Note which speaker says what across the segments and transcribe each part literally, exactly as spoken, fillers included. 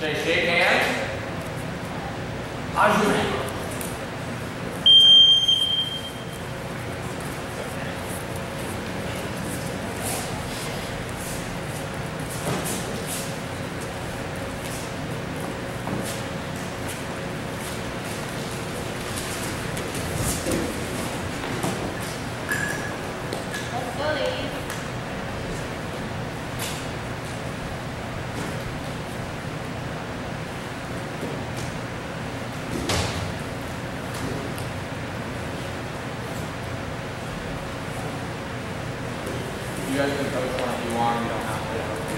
Speaker 1: Okay, shake hands. Ajun. You guys can coach one if you want, you don't have to.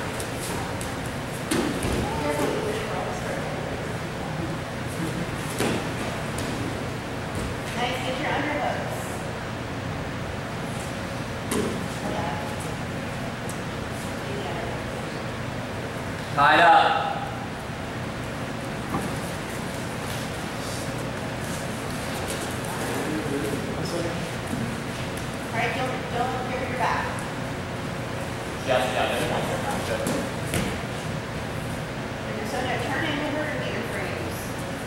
Speaker 2: Nice, get your underhooks. Yeah.
Speaker 1: Tied up.
Speaker 2: All right, don't, don't give her your back.
Speaker 1: Yes, yeah, that's one more time. Good.
Speaker 2: And so now turn into her and get your frames.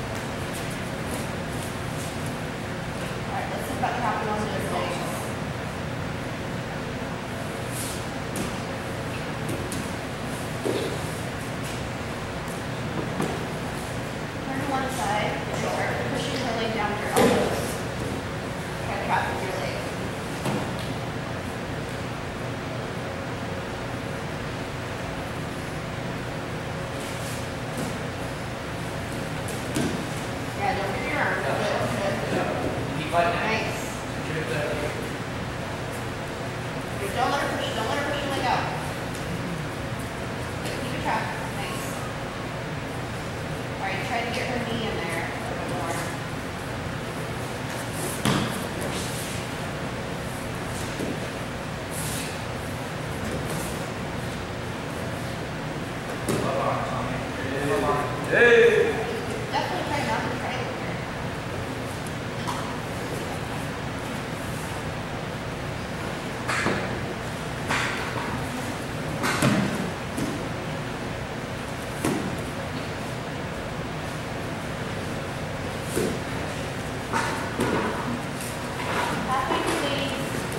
Speaker 2: All right, let's see about the happy ones in the legs. Turn to one side and start pushing her leg down with your elbows. Try to trap with your leg. Yeah, don't give your arm. Good, good, good.
Speaker 1: Keep fighting.
Speaker 2: Nice. Don't let her push, don't let her push your leg out. Keep it trapped. Nice. Alright, try to get her knee in there a little bit more.
Speaker 1: Hey!
Speaker 2: Definitely try not to try it here. Halfway complete.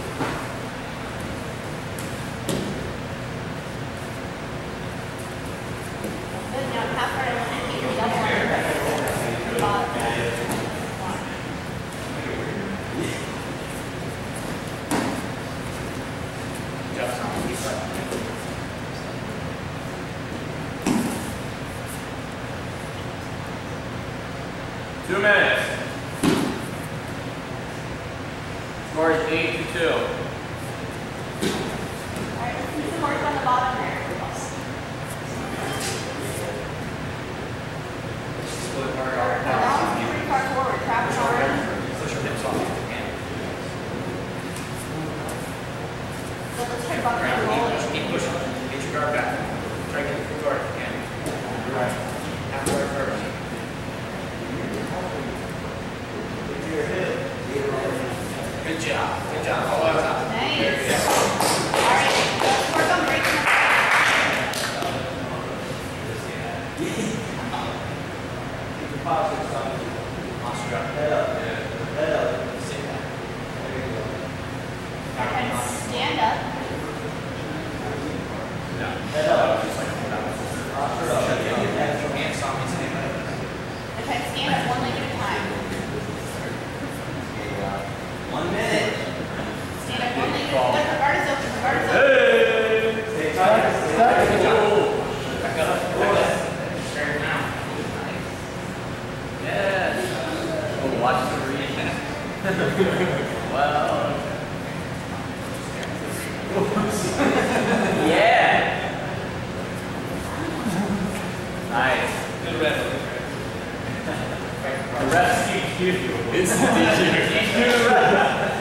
Speaker 2: Good, now halfway I want to hit your double underhook. Bottom. One.
Speaker 1: Just on. Keep fighting. Two minutes. Score is eight to two.
Speaker 2: Alright, let's do some work on the bottom there. Arms pretty far forward, trap an arm.
Speaker 1: Push your hips off if you can.
Speaker 2: So let's try bumping and
Speaker 1: Keep
Speaker 2: rolling.
Speaker 1: pushing, keep pushing. Get your guard back. Try to get your guard if you can. Right. Half guard first. Good job. Good job. All out top.
Speaker 2: Nice. Alright, let's work on breaking the
Speaker 1: Posture up. Head up. Head up. Sit back. There you go.
Speaker 2: and stand up.
Speaker 1: Yeah. Head up. Just like that. Posture up. Shut your hands. Somya's hand.
Speaker 2: And try to stand up one leg at a time.
Speaker 1: One minute.
Speaker 2: Stand up one leg at a time. The guard is open. The guard is open.
Speaker 1: Hey! Stay tight. Stay tight. Good job. Back up. Back up. Straight now. Yes. Oh, watch the read. Well. Yeah. Nice. Good rest. The rest teach you. It's the teacher. Teach you the rest.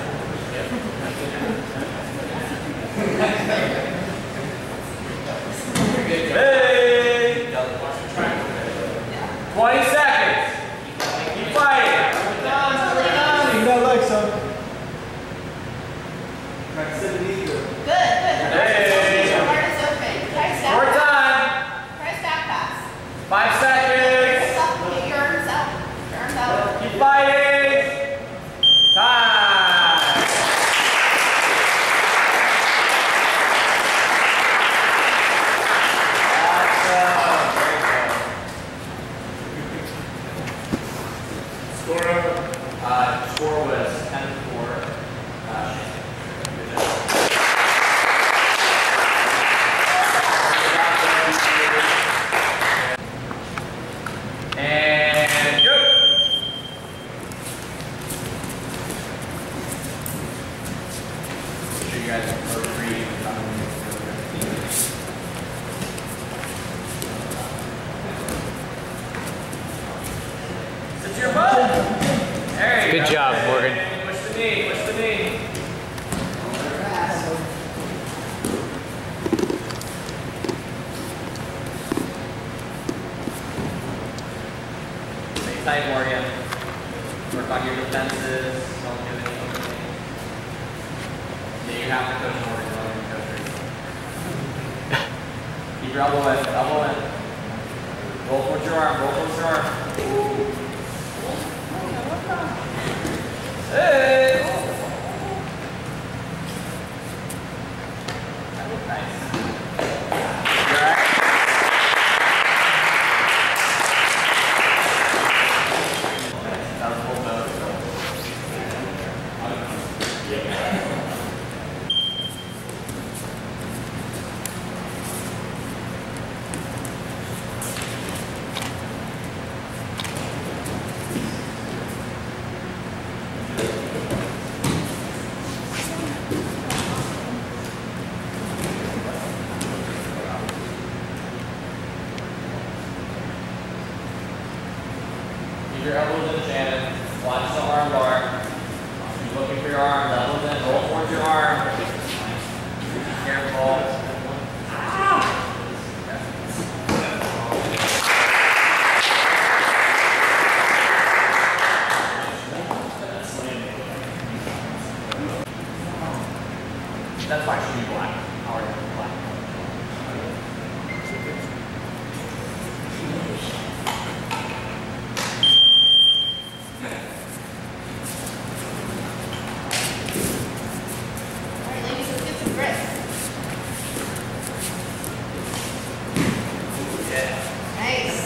Speaker 1: Hey! twenty seconds. Keep fighting.
Speaker 3: You got legs, son.
Speaker 2: Good, good.
Speaker 1: Hey.
Speaker 2: The guard is open. Try stack
Speaker 1: More
Speaker 2: pass.
Speaker 1: time.
Speaker 2: Try stack pass.
Speaker 1: Five seconds.
Speaker 4: Good job, Morgan.
Speaker 1: Push the knee, push the knee. Stay tight, Morgan. Work on your defenses. Don't do anything. Yeah, you have to push Morgan. Don't even go through. Keep your elbow in, elbow in. Roll towards your arm, roll towards your arm. Hey! That looked nice. You alright? That was full nose. Keep your elbows in, Shannon. Watch the arm bar. Keep looking for your arm. Elbows in. Roll towards your arm. Be careful. That's why she should be black. Already black.
Speaker 2: Alright, ladies, let's get some grip.
Speaker 1: Yeah.
Speaker 2: Nice.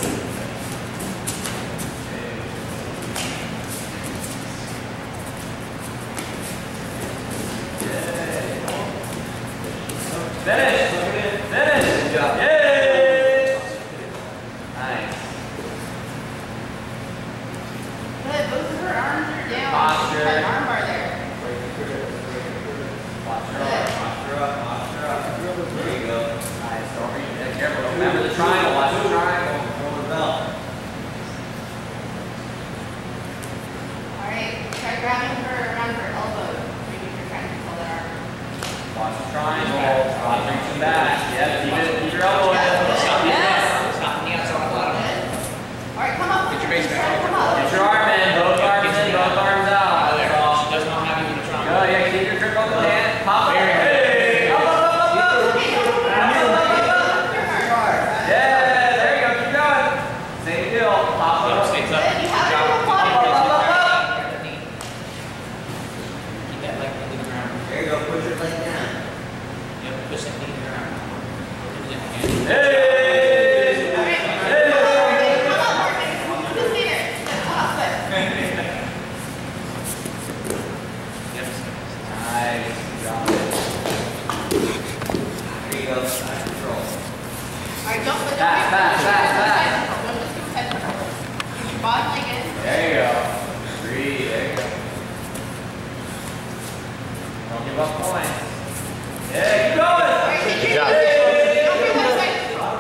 Speaker 1: Finish! Finish! Good job. Yay! Nice.
Speaker 2: Good. Both of her arms are down.
Speaker 1: Posture.
Speaker 2: An arm bar there.
Speaker 1: Posture up, posture up, posture up. There you go. Nice. Don't reach it. Careful. Remember the triangle. Watch the triangle. Control the belt.
Speaker 2: Alright, try grabbing her around her elbow. Maybe if you're trying to pull that arm.
Speaker 1: Watch the triangle. Watch reaching back. Yeah, keep it. Keep your elbow in.
Speaker 2: Stop
Speaker 1: Keep it.
Speaker 5: Stop the outside on the bottom.
Speaker 2: Alright, come up.
Speaker 5: Get your base back.
Speaker 2: Try to come up.
Speaker 1: Get your arm in. Both arms in. Both arms out.
Speaker 5: Out there.
Speaker 1: That's all.
Speaker 5: She does not have you in the trunk.
Speaker 1: Good. Yeah, keep your grip on the hand. Pop it.
Speaker 5: Very good.
Speaker 1: Hey! Up, up, up, up, up.
Speaker 2: Okay, don't move. Don't move. Don't move.
Speaker 1: Yeah, there you go. Keep going. Same deal. Pop
Speaker 5: Yep,
Speaker 1: up.
Speaker 5: stays up.
Speaker 2: Good, you have
Speaker 5: Good
Speaker 2: it
Speaker 5: job.
Speaker 2: in the bottom.
Speaker 5: Keep
Speaker 1: Up, up, up, up.
Speaker 5: that knee. Keep that leg into the ground.
Speaker 6: There you go, push your leg down.
Speaker 5: Yep, push that knee to the ground.
Speaker 1: Hey!
Speaker 2: Alright,
Speaker 1: Hey!
Speaker 2: come up, Morgan. Come up, Morgan. Just stay there. Just come up, good.
Speaker 5: Yep.
Speaker 1: Nice. Good job.
Speaker 6: There you go, side control.
Speaker 2: Alright, don't, but don't
Speaker 1: Fast,
Speaker 2: don't
Speaker 1: fast,
Speaker 2: just
Speaker 1: fast,
Speaker 2: do
Speaker 1: fast.
Speaker 2: side control. Don't just do side control. Keep your bottom leg in.
Speaker 1: There you go. Breathe. There you go. Don't give up points. Yeah, keep going.
Speaker 2: Alright, take your
Speaker 4: job.
Speaker 2: knees down. Don't do that side control.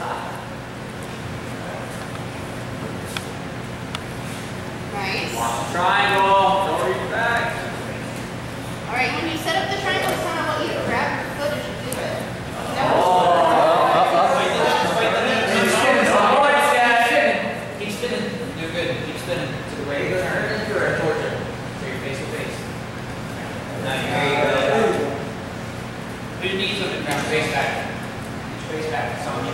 Speaker 2: Nice.
Speaker 1: Watch the triangle. Don't reach back.
Speaker 2: Alright, when you set up the triangle, it's kind of what you grab your foot as you do it. That was-
Speaker 5: Keep spinning. Do good. Keep spinning to the way you turn. Turn towards her. So you're face to face.
Speaker 6: There you go.
Speaker 5: Put your knees on the ground. Face back. Put your face back. Somya.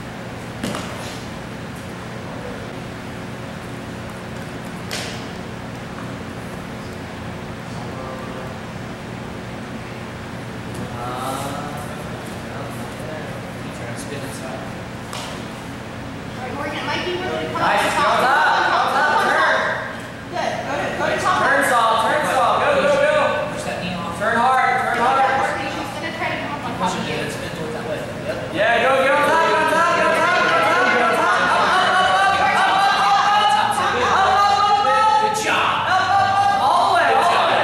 Speaker 5: Keep trying to spin inside.
Speaker 2: Alright, Morgan, it might be really to come
Speaker 1: Nice.
Speaker 2: up
Speaker 1: Go
Speaker 2: top.
Speaker 1: top.
Speaker 2: Come
Speaker 1: Go
Speaker 2: up
Speaker 1: top.
Speaker 2: top.
Speaker 1: Turn.
Speaker 2: Good. Go to, go to top.
Speaker 1: Turn saw. Turn saw. Go, go, go.
Speaker 5: Push that knee off.
Speaker 1: Turn hard. Turn hard.
Speaker 2: Morgan, she's gonna try to come up on top
Speaker 5: Push
Speaker 2: of
Speaker 5: it
Speaker 2: you.
Speaker 5: in and spin towards that leg. Yep.
Speaker 1: Yeah, go, get on top, get on top, get on top, get on top, get on top. Up, up, up, up, up, up, up, up, up, up, up.
Speaker 5: Good job.
Speaker 1: All the way, all the way.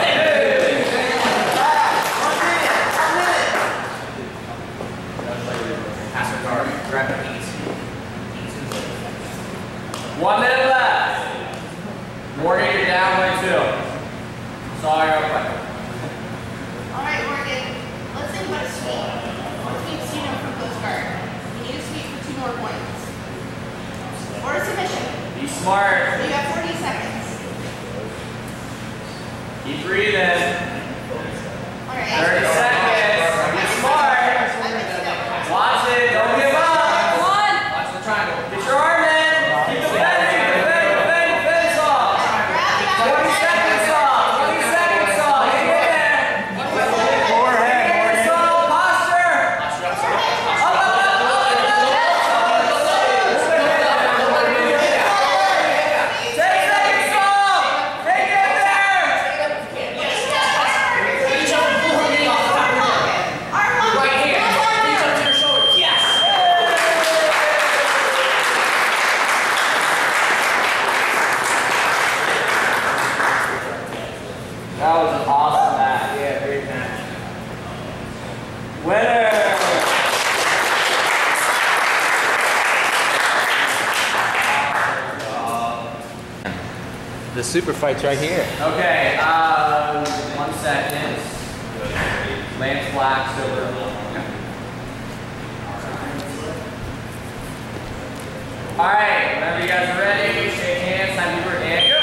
Speaker 5: Pass her guard. Grab her knees. Knees in the leg.
Speaker 1: One minute left. Morgan, you're down one, two. Sorry, real quick.
Speaker 2: All right, Morgan. Let's think about a sweep. Let's keep Cena from Coast Guard. You need a sweep for two more points. Or a submission.
Speaker 1: Be smart.
Speaker 2: You have forty seconds.
Speaker 1: Keep breathing.
Speaker 2: All right.
Speaker 1: thirty seconds. Be smart. Watch it. Don't give up. Come on.
Speaker 5: Watch the triangle.
Speaker 1: Get your arm in. Keep the fence. Keep the fence. Defend. Defend off. twenty seconds off. twenty seconds off. Hang in there. Forehead. Hands off. Posture. Up, up, up, up, up. ten seconds off. Hang in there.
Speaker 5: Right here. Reach up to your shoulders. Yes.
Speaker 1: That was an awesome match.
Speaker 5: Yeah, great match.
Speaker 1: Winner.
Speaker 5: The super fight's right here.
Speaker 1: Okay, uh, one second. Lance Black, silver. All right, whenever you guys are ready, shake hands, happy birthday, and go.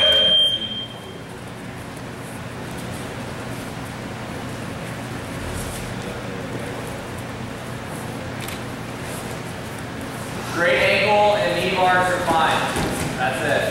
Speaker 1: Straight ankle and knee bars are fine. That's it.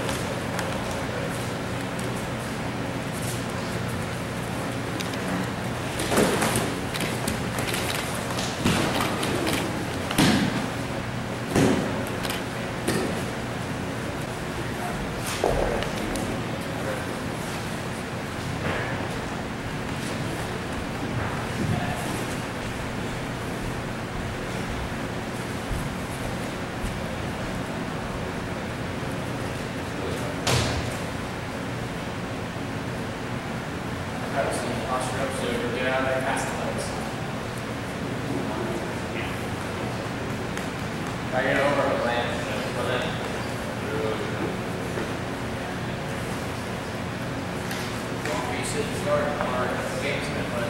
Speaker 5: Posture up so you get out of there past the legs.
Speaker 1: Try to get over with Lance. Pull in.
Speaker 5: You sit and start our games and play.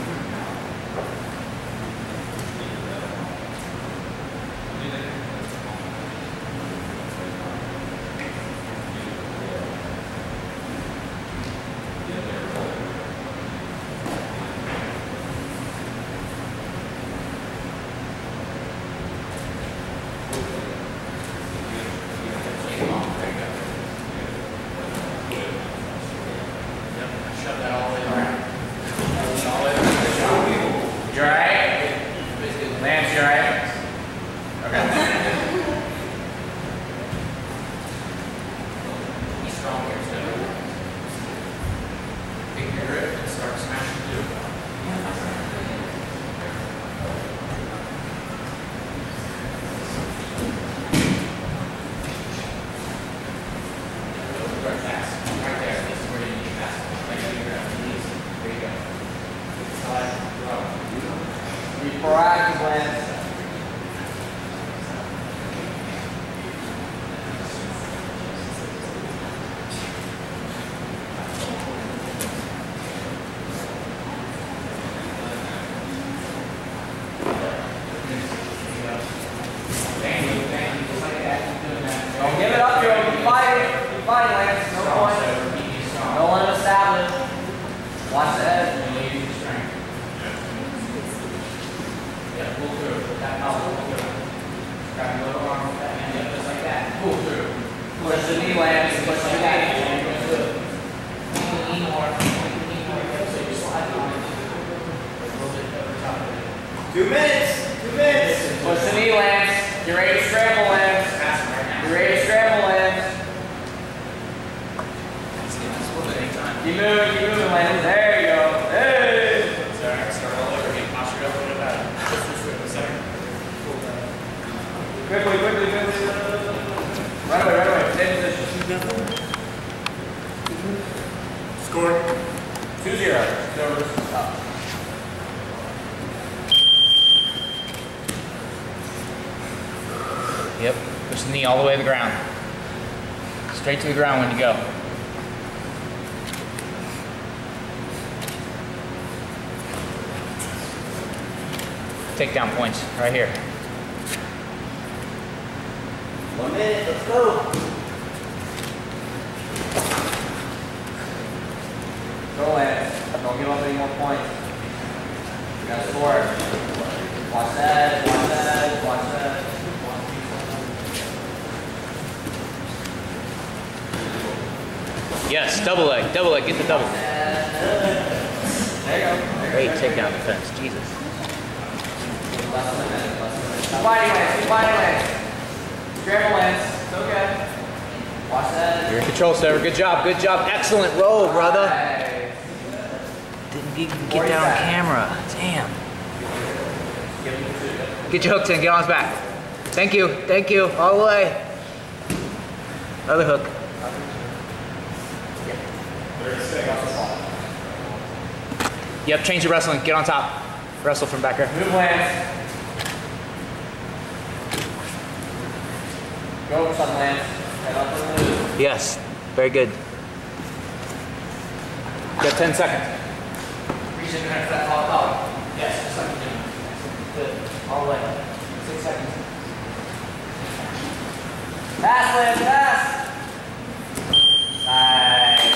Speaker 5: Shove that all the way around. All the way around.
Speaker 1: You alright? Lance, you alright? Okay.
Speaker 5: Be strong here, so take your grip and start smashing through. Right fast. Right there. This is where you need fast. Like you grab the knees. There you go. Side, throw.
Speaker 1: Be proactive, Lance.
Speaker 5: Thank you, thank you. Just like that. Keep doing that.
Speaker 1: Don't give it up, Joe. Keep fighting. Keep fighting, Lance. No
Speaker 5: Strong,
Speaker 1: point.
Speaker 5: so repeat these strong.
Speaker 1: Don't let him establish. Watch the head.
Speaker 5: And you use the strength. Yeah, pull through. That power, pull through. Grab your lower arm with that hand up, just like that. Pull through.
Speaker 1: Push the knee, Lance. Push the knee.
Speaker 5: Lean more. Lean more. So you slide on it. A little bit over top of it.
Speaker 3: Two minutes. Two minutes.
Speaker 1: Push the knee, Lance. You're ready to scramble, Lance.
Speaker 5: Faster right now.
Speaker 1: You're ready to scramble, Lance.
Speaker 5: Let's get this one at any time.
Speaker 1: Keep moving, keep moving, Lance. There you go. Hey!
Speaker 5: Sorry, start all over again. Posture up a little better. Just this way, center. Pull that.
Speaker 1: Quickly, quickly, quickly. Right away, right away. Stay in position.
Speaker 3: Score.
Speaker 1: Two zero. Silver. Up.
Speaker 5: Yep. Push the knee all the way to the ground. Straight to the ground when you go. takedown points right here.
Speaker 6: One minute, let's go.
Speaker 1: Go Lance. Don't give up any more points. You gotta score. Watch that, watch that, watch that.
Speaker 5: Yes, double leg, double leg, get the double.
Speaker 1: There you go.
Speaker 5: Great takedown defense, Jesus.
Speaker 1: Less than a minute, less than a minute. Keep fighting Lance, keep fighting Lance. Scramble Lance, it's okay. Watch that.
Speaker 5: You're in control, Sever. Good job, good job. Excellent roll, brother.
Speaker 1: Nice.
Speaker 5: Didn't get, get down on camera. Damn. Get your hooks in, get on his back. Thank you, thank you, all the way. Other hook. Yep, change your wrestling, get on top. Wrestle from back here.
Speaker 1: Move Lance. Go for some Lance. Head up and move.
Speaker 5: Yes, very good. Got ten seconds.
Speaker 1: Reach in there for that tall collar. Yes, just like you're doing. Good. All the way. Six seconds. Pass, Lance, pass. Nice.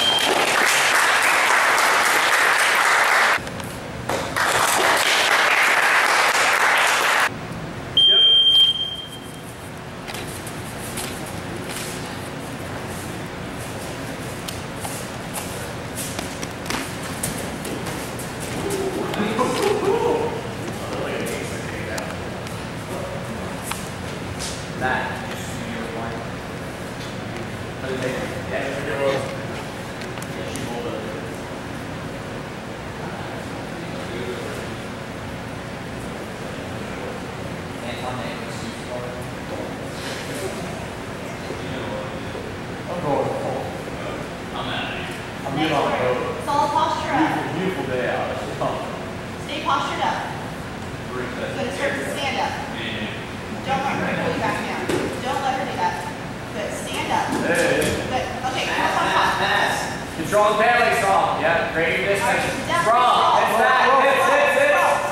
Speaker 2: Solid posture up.
Speaker 3: Beautiful day out.
Speaker 2: Stay postured up. Good, start to stand up. Don't let her pull you back down. Don't let her do that. Good, stand up.
Speaker 3: Hey.
Speaker 2: Good, okay, come on top.
Speaker 1: Control the family strong. Yeah, create this section. Strong. Hits back. Hits, hits, hits. Oh.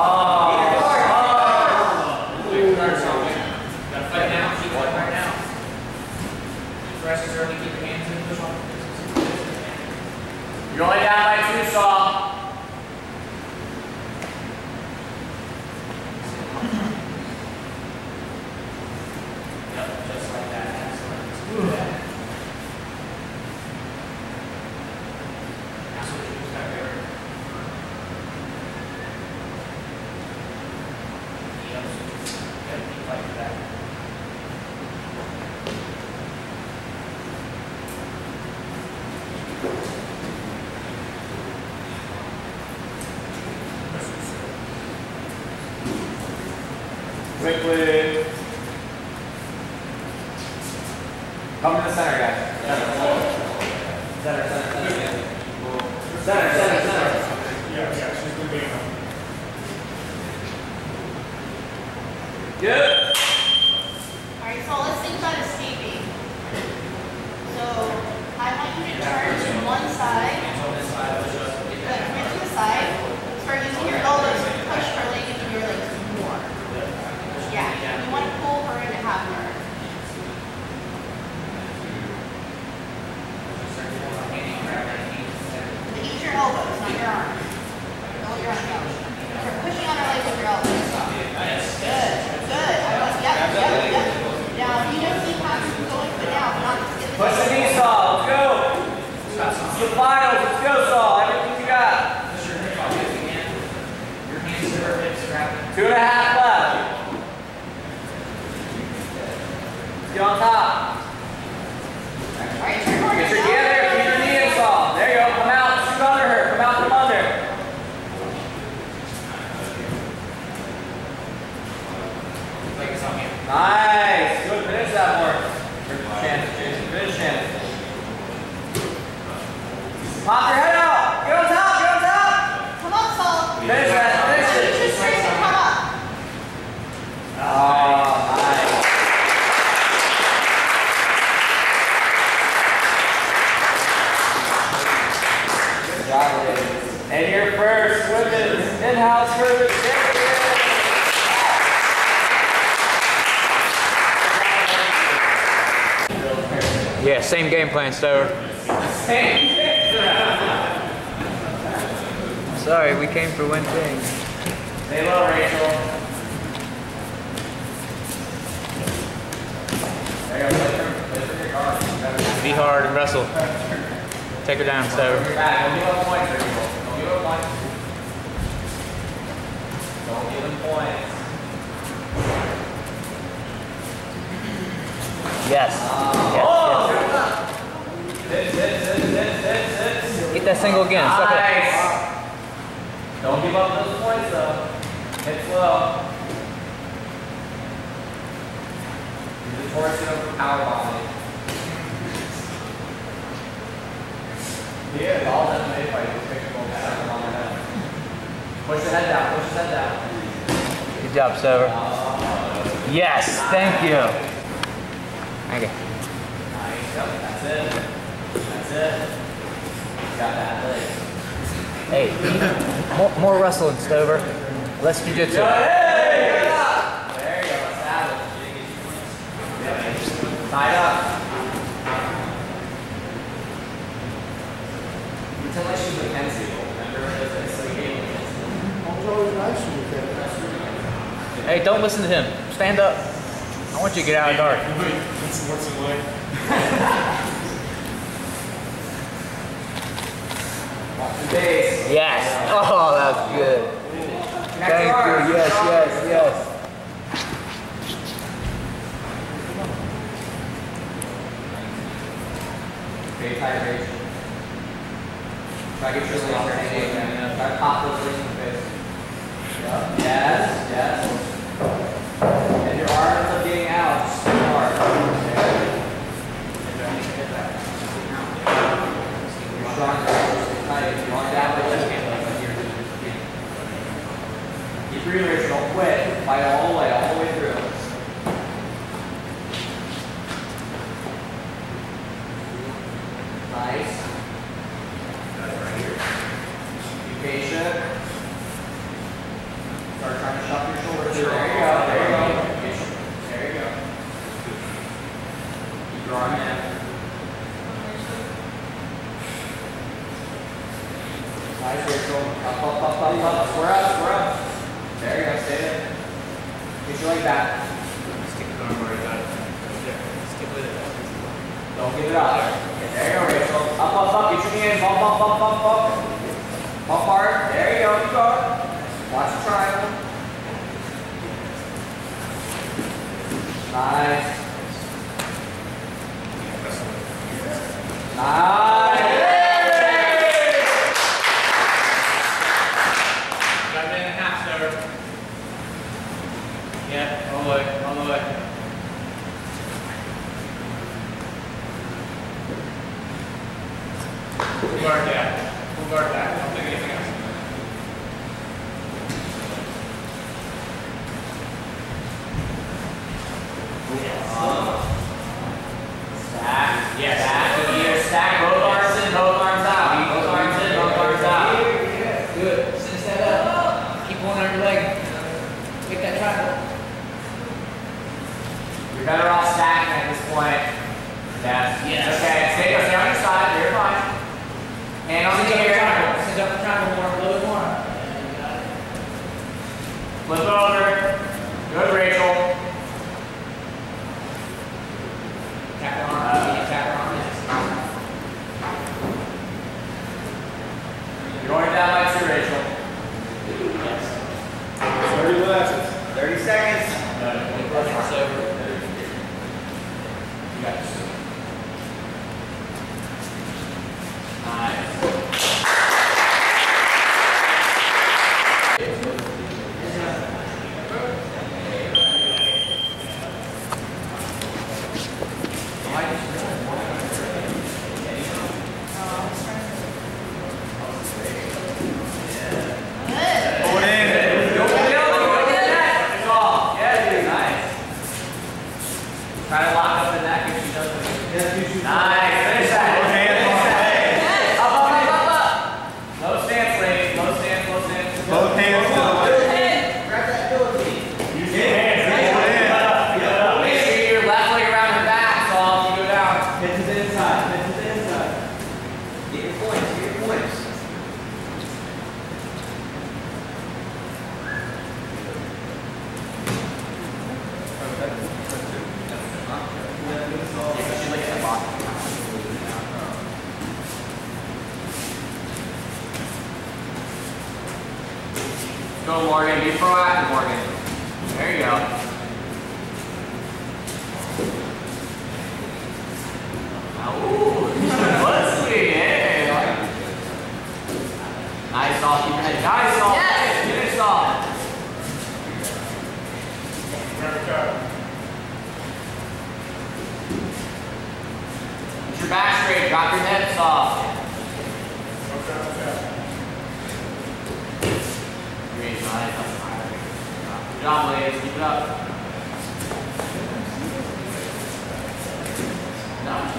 Speaker 5: Gotta fight now, keep fighting right now. Rest is early, keep your hands in, push on.
Speaker 1: You're only down by two, Saul.
Speaker 5: Yep, just like that. Excellent. Now switch your back there. Yep, yep, keep fighting back.
Speaker 1: Quickly. Come to the center, guys. Center, center, center, center. Center, center, center.
Speaker 3: Yeah, yeah, she's gonna be enough.
Speaker 1: Good.
Speaker 2: Alright, so let's think about escaping. So, I want you to turn to one side. Good, turn to the side. Start using your elbows to push her leg into your legs more. Yeah, you want to pull her into half guard. But use your elbows, not your arms. Don't let your arms go. You're pushing on her leg with your elbows. Good, good. I was, yep, yep, yep. Now, if you don't see patterns going, but now, not just get the
Speaker 1: Push the knee, Saul. Let's go. It's the finals. Let's go, Saul. Everything you got. Two and a half left. Let's get on top.
Speaker 2: Alright, turn towards
Speaker 1: Get your
Speaker 2: yourself.
Speaker 1: together. Keep your knee in, Saul. There you go. Come out. Shoot under her. Come out from under. Nice. Good. Finish that work. Shannon, Jason. Finish Shannon. Pop your head out. Get on top. Get on top.
Speaker 2: Come on, Saul.
Speaker 1: Finish that. Finish it.
Speaker 2: Reach your strength and come up.
Speaker 1: Oh, nice. Good job, ladies. And your first women's in-house service champion. Yeah, same game plan, Stover.
Speaker 5: Same.
Speaker 1: Sorry, we came for one thing.
Speaker 5: Stay low, Rachel. There you go. Play through, play through your guard.
Speaker 1: Be hard and wrestle. Take her down, Stover.
Speaker 5: Don't give up points, Rachel. Don't give up points. Don't give them points.
Speaker 1: Yes.
Speaker 5: Uh,
Speaker 1: yes,
Speaker 5: oh!
Speaker 1: yes.
Speaker 5: Sit, sit, sit, sit, sit, sit.
Speaker 1: Get that single again. Suck it.
Speaker 5: Nice. Don't give up those points, though. Hit slow. Use the torsion over power bombing. Yeah, all that's made by you. Picture second on their head. Push the head down. Push the head down.
Speaker 1: Good job, Stover.
Speaker 5: Uh,
Speaker 1: Yes, thank you. Okay.
Speaker 5: Nice. Yep, that's it. That's it. Got that leg.
Speaker 1: Hey, more, more wrestling, Stover. Less jiu-jitsu.
Speaker 5: Hey! There you go. Savage. Tied up. Pretend like she's Mackenzie. Remember? It's like game.
Speaker 1: Hey, don't listen to him. Stand up. I want you to get out of the dark.
Speaker 3: What's, what's it like?
Speaker 5: Watch the base.
Speaker 1: Yes. Oh, that's good. Thank you. Yes, yes, yes.
Speaker 5: Very tight range. Try to get your legs underneath. Try to pop those legs in the face. Yep. Yes, yes. And your arm ends up getting out. Just hard. You're strong. You're tight. You're going down with it. Keep breathing, Rachel. Don't quit. Fight all the way, all the way through. Nice. Be patient. Start trying to shove your shoulders. There you go. There you go. There you go. Keep your arm in. Nice, Rachel. Up, up, up, up, up. Square up, square up. There you go. Stay there. Get your leg back.
Speaker 3: Stick the arm right back. Stick with it.
Speaker 5: Don't give it up. There you go, Rachel. Up, up, up. Get your hands. Bump, bump, bump, bump, bump. Bump hard. There you go. Keep going. Watch the triangle. Nice. Nice.
Speaker 3: Got a minute and a half, Stover. Yeah, all the way, all the way. Full guard down. Full guard back. Don't think anything else.
Speaker 5: Stack. Yes. Stack. Here. Stack. Both arms in. Both arms out. Both arms in. Both arms out.
Speaker 1: Good. Cinch that up. Keep one on your leg. Make that triangle.
Speaker 5: You're better off stacking at this point. Yes.
Speaker 1: Yes.
Speaker 5: Okay. Stay, stay on your side. You're fine. Hand on the ear.
Speaker 1: Cinch up the triangle more. A little bit more.
Speaker 5: Flip over. Good, Rachel.
Speaker 1: Tap her arm. Uh, tap her arm.
Speaker 5: You're going down by two, Rachel.
Speaker 1: Yes.
Speaker 3: thirty lashes.
Speaker 5: thirty seconds.
Speaker 1: No, no, it's over.
Speaker 5: You got this. Nice. Try to lock up the neck if she doesn't. Nice. Finish that. Up, up, up, up, up. Low stance, ladies. Low stance, low stance.
Speaker 3: Both hands to the left.
Speaker 6: Grab that guillotine.
Speaker 3: Use your hands. Use your hands.
Speaker 5: Make sure your left leg around her back, so you go down.
Speaker 6: Hit to the
Speaker 5: Go, Morgan. Be proactive, Morgan. There you go. Ooh, let's see. Hey. Nice off. Keep your head. Nice off.
Speaker 2: Yes.
Speaker 5: Finish off. Get your back straight. Drop your hips off. Great. Nice. Good job, ladies. Keep it up. No.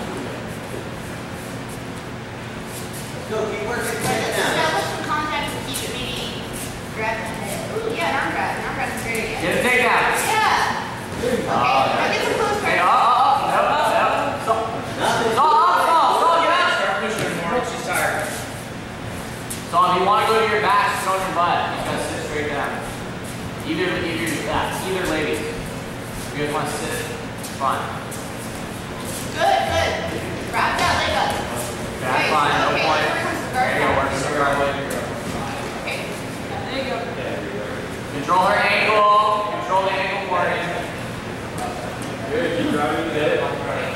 Speaker 6: Go, keep working. Take it
Speaker 2: Now
Speaker 6: down.
Speaker 2: with some contact to keep it maybe grab the head. Ooh, yeah, an arm grab. An arm grab is great again.
Speaker 5: Get a takedown.
Speaker 2: Yeah. Okay,
Speaker 5: Oh,
Speaker 2: now get some close
Speaker 5: Hey,
Speaker 2: grip.
Speaker 5: up, up, up. Nope, nope. Stop.
Speaker 6: Nothing.
Speaker 5: Stop, stop, stop, get out.
Speaker 3: Start pushing her more. She's tired.
Speaker 5: So if you want to go to your back, just go on your butt. You just gotta sit straight down. Either, either, yeah, either ladies. If you guys want to sit, it's fine.
Speaker 2: Good, good. Wrap that leg up.
Speaker 5: That's
Speaker 2: Right,
Speaker 5: fine, no
Speaker 2: okay,
Speaker 5: point.
Speaker 2: here comes the guard
Speaker 5: There you go,
Speaker 2: now.
Speaker 5: working the guard leg.
Speaker 2: Okay. There you go.
Speaker 5: Control her ankle. Control the ankle for you.
Speaker 3: Good. Keep driving the head.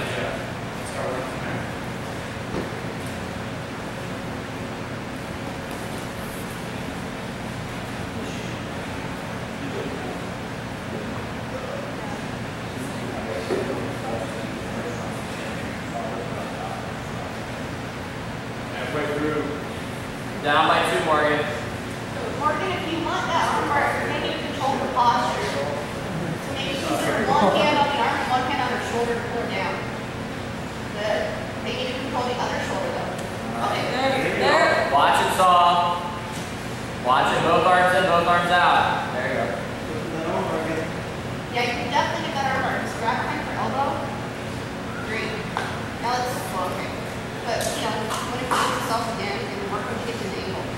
Speaker 3: Halfway through.
Speaker 5: Down by two, Morgan.
Speaker 2: So Morgan, if you want that arm bar, you're going to need to control the posture. So maybe consider one hand on the arm and one hand on her shoulder to pull her down. Good. They need to control the other shoulder though. Okay, there, there.
Speaker 5: Watch it, Saw. Watch it, both arms in, both arms out. There you go.
Speaker 2: Yeah, you can definitely get that arm bar. Just grab her hand for elbow. Great. Now let's, well, okay. But, you know, when it moves itself again, and work on kicking the ankle.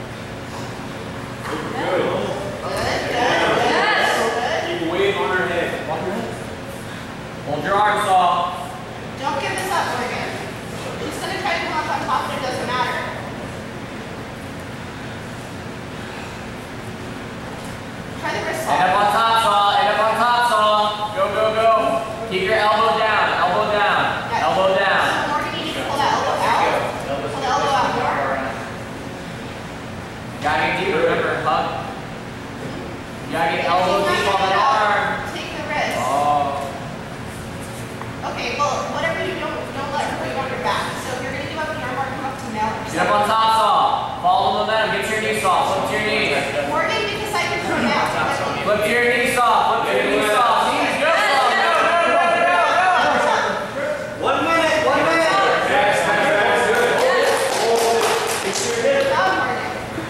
Speaker 3: Good.
Speaker 2: Good, good, good. Good.
Speaker 3: Keep a weight on her head.
Speaker 5: Hold your arm, Saw.
Speaker 2: Don't give this up, Morgan. She's going to try to come up on top, but it doesn't matter. Try the wrist
Speaker 5: End up
Speaker 2: off.
Speaker 5: on top, Saw. End up on top, Saw. Go, go, go. Keep your elbow down. Elbow down.
Speaker 2: Yeah.
Speaker 5: Elbow down.
Speaker 2: So Morgan, you need to pull that elbow out. Pull the elbow out more.
Speaker 5: You gotta get deep, remember, hug. You gotta get elbow
Speaker 2: Keep
Speaker 5: deep on
Speaker 2: knocking it
Speaker 5: that
Speaker 2: out.
Speaker 5: arm.
Speaker 2: Take the wrist.
Speaker 5: Oh.
Speaker 2: Okay, well, whatever you don't, don't let her put you on your back. So if you're going to give up the arm bar, come up to now.
Speaker 5: Get up on top, Saw. Follow the momentum. Get to your knee, Saw. Flip to your knees.
Speaker 2: Morgan, because I can come out.
Speaker 5: Flip to your knee, Saw. Flip to your knee, Saw. Knees, go, Saw. Go, go, go, go, go.
Speaker 6: One minute, one minute.
Speaker 2: Good job, Morgan.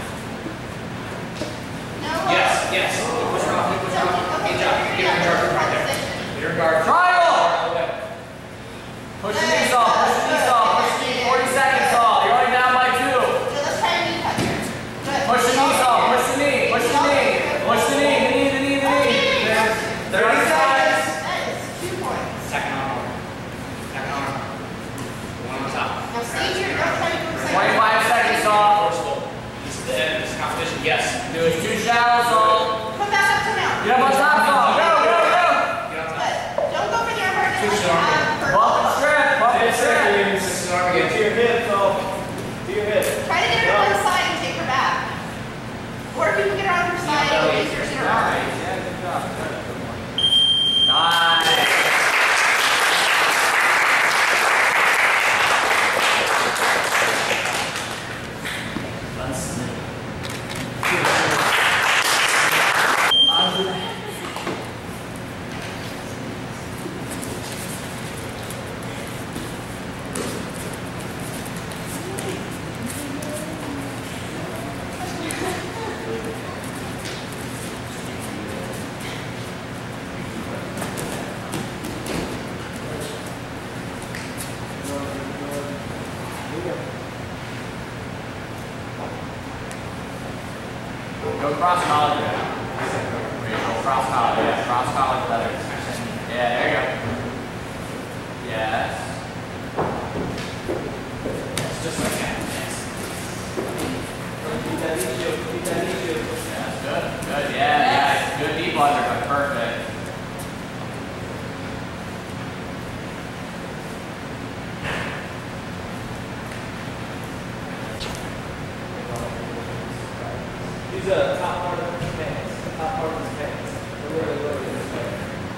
Speaker 2: No, uh,
Speaker 3: Yes, yes. Push her off. Push her off.
Speaker 2: Okay,
Speaker 3: Good job.
Speaker 2: you're
Speaker 3: Get her in charge right there.
Speaker 2: position.
Speaker 3: Get her in guard.
Speaker 5: Triangle. Push your knees off. Push your knees off. Push your knees. forty seconds, Saw. You're only down by two.
Speaker 2: So let's try a knee cut here. Good.
Speaker 5: Push the knees off. Push the knee. Push the knee. Push the knee. The knee, the knee, the knee.
Speaker 6: thirty seconds.
Speaker 2: That is two points.
Speaker 3: Second arm. Second arm. One on top.
Speaker 2: Now stay here. Don't try to do it.
Speaker 5: twenty-five seconds, Saw.
Speaker 3: Forceful. This is the end of this competition. Yes.
Speaker 5: Do it two shallows, Saw.
Speaker 2: Come back up to now.
Speaker 5: Get up on top, Saw. Go, go, go.
Speaker 3: Get on top.
Speaker 2: Good. Don't go for the arm bar unless
Speaker 3: Push
Speaker 2: you
Speaker 3: the arm
Speaker 2: have her
Speaker 5: Bump and
Speaker 2: elbow.
Speaker 5: strip. Bump and strip.
Speaker 3: This is arm
Speaker 6: Get
Speaker 3: again.
Speaker 6: to your hip, so. To your hip.
Speaker 2: Try to get her on one side and take her back. Or if you can get her on her side and
Speaker 3: belly.
Speaker 2: use her arm.
Speaker 5: Nice. Yeah, good job. Nice. Go cross collar. Rachael, cross collar. Yeah, cross collar better. Yeah, there you go. Yes. Yes, just like that. Yes.
Speaker 6: Keep that knee shield. Keep that knee shield.
Speaker 5: Yeah, that's good.
Speaker 6: Use the top part of his pants. Top part of his pants. A little bit lower than his pants.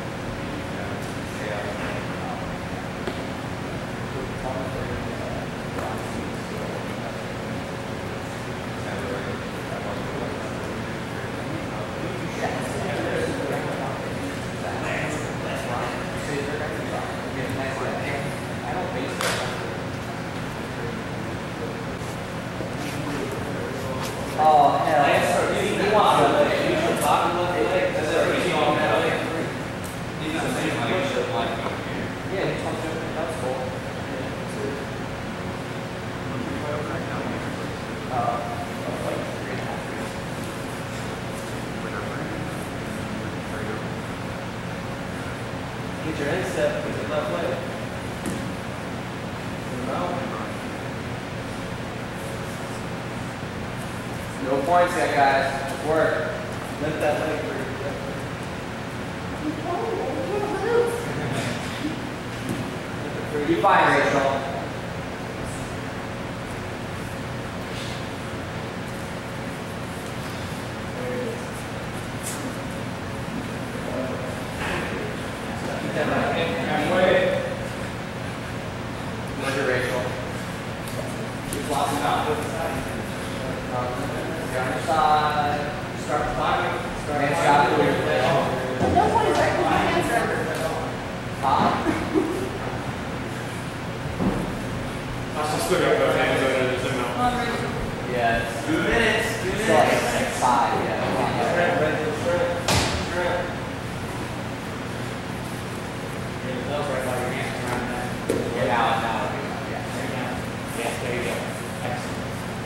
Speaker 5: Oh, hell.
Speaker 6: You want to use your bottom left leg. That's a reaching on that leg.
Speaker 5: Yeah, he comes in. That's cool. Uh, like three and a half years.
Speaker 6: Get your instep with your left leg.
Speaker 5: No points yet, guys. Good work.
Speaker 6: Lift that leg for
Speaker 5: You're fine, Rachel. Where's Rachel? She's blocking out. Down your side. Start climbing. Hands shot to your plate.
Speaker 2: No point is right when my hands are under.
Speaker 5: Pop.
Speaker 3: I should still got those hands over the zoom out.
Speaker 2: Come on, Rachel.
Speaker 5: Yes.
Speaker 6: two minutes. Two minutes.
Speaker 5: Still like side, yeah.
Speaker 6: Strength, Rachel, strength. Strength.
Speaker 1: Those right by your hands around that.
Speaker 5: Yeah, now, now. Yeah.
Speaker 1: Right now. Yes, there you go. Excellent.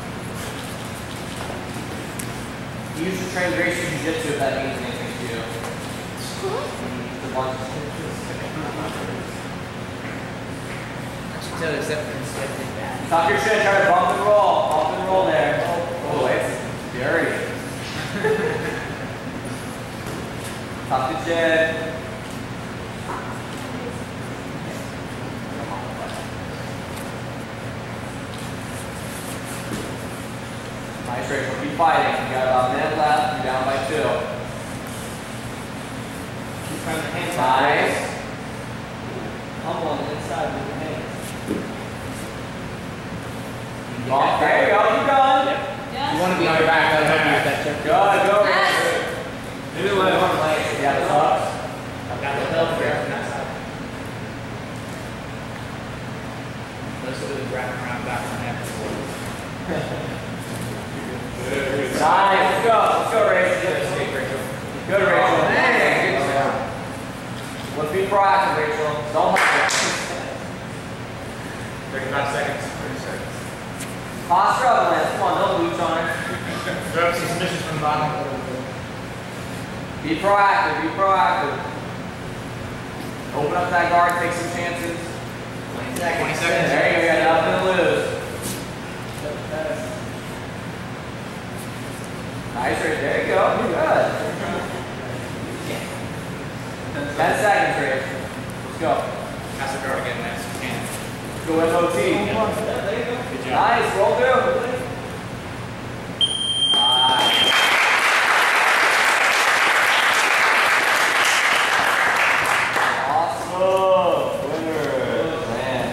Speaker 5: You usually train Gracie Jiu-Jitsu if that means anything to you. The ones.
Speaker 1: Tell yourself to step in back.
Speaker 5: Tuck your chin, try to bump and roll. Bump and roll there. Oh, it's dirty. Tuck the chin. Nice, Rachel. Keep fighting. You got about a minute left. You're down by two.
Speaker 6: Keep trying to hands
Speaker 5: Nice.
Speaker 6: Humble on the inside with your hands.
Speaker 5: Oh, there you go. Keep going.
Speaker 2: Yeah.
Speaker 1: You want to be on your back, that'll help you with that check.
Speaker 5: Good, go.
Speaker 2: Yes.
Speaker 6: Maybe let it one leg.
Speaker 5: You got the hooks.
Speaker 1: I've got the belt here from that side. Let's do the wrap around back on that.
Speaker 5: Nice. Let's go. Let's go, Rachel. Good, Rachel. Hey, good job. Let's be proactive, Rachel. Don't hurt
Speaker 3: thirty-five seconds. thirty seconds.
Speaker 5: it. Posture up, Lance. Come on, no boots on it.
Speaker 3: Throw up some submissions from the bottom.
Speaker 5: Be proactive. Be proactive. Open up that guard. Take some chances.
Speaker 1: twenty seconds.
Speaker 3: twenty seconds.
Speaker 5: There you go. You got nothing to lose. Nice, Rachel. There you go. You're good. Ten seconds, Rachel. Let's go.
Speaker 3: Pass the guard again, Lance. You can.
Speaker 5: Go with O T.
Speaker 6: There you go.
Speaker 3: Good job.
Speaker 5: Nice. Roll through. Nice. Awesome. Winner. Man.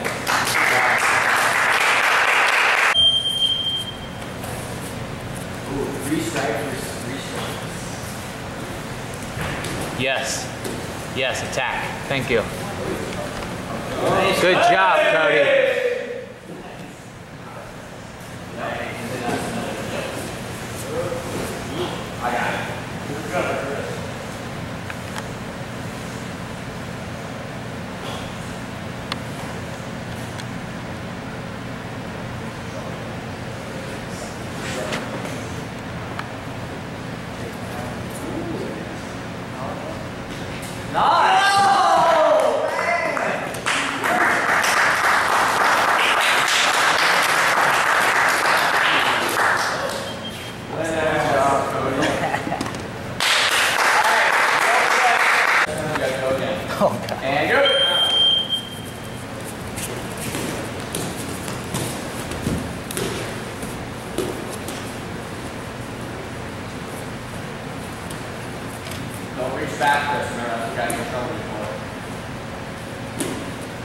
Speaker 5: Ooh, three strikers, three strikers.
Speaker 1: Yes. Yes, attack. Thank you. Good job, Cody.
Speaker 5: I got it. Nice. And go.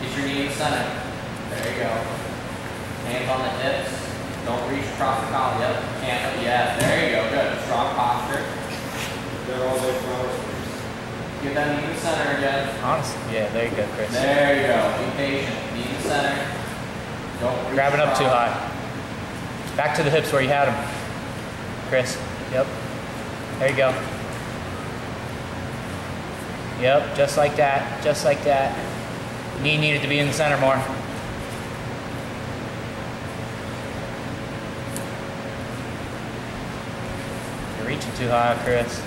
Speaker 5: Get your knee in the center. There you go. Hands on the hips. Don't reach across the collar. Yep. Hands up. Yes. There you go. Good. Strong posture.
Speaker 3: They're all day flowers.
Speaker 5: Get that knee in the center again.
Speaker 1: Honestly, yeah, there you go, Chris.
Speaker 5: There you go. Be patient. Knee in the center. Don't reach
Speaker 1: Grab it up too
Speaker 5: across.
Speaker 1: high. Back to the hips where you had them. Chris. Yep. There you go. Yep, just like that. Just like that. Knee needed to be in the center more. You're reaching too high, Chris.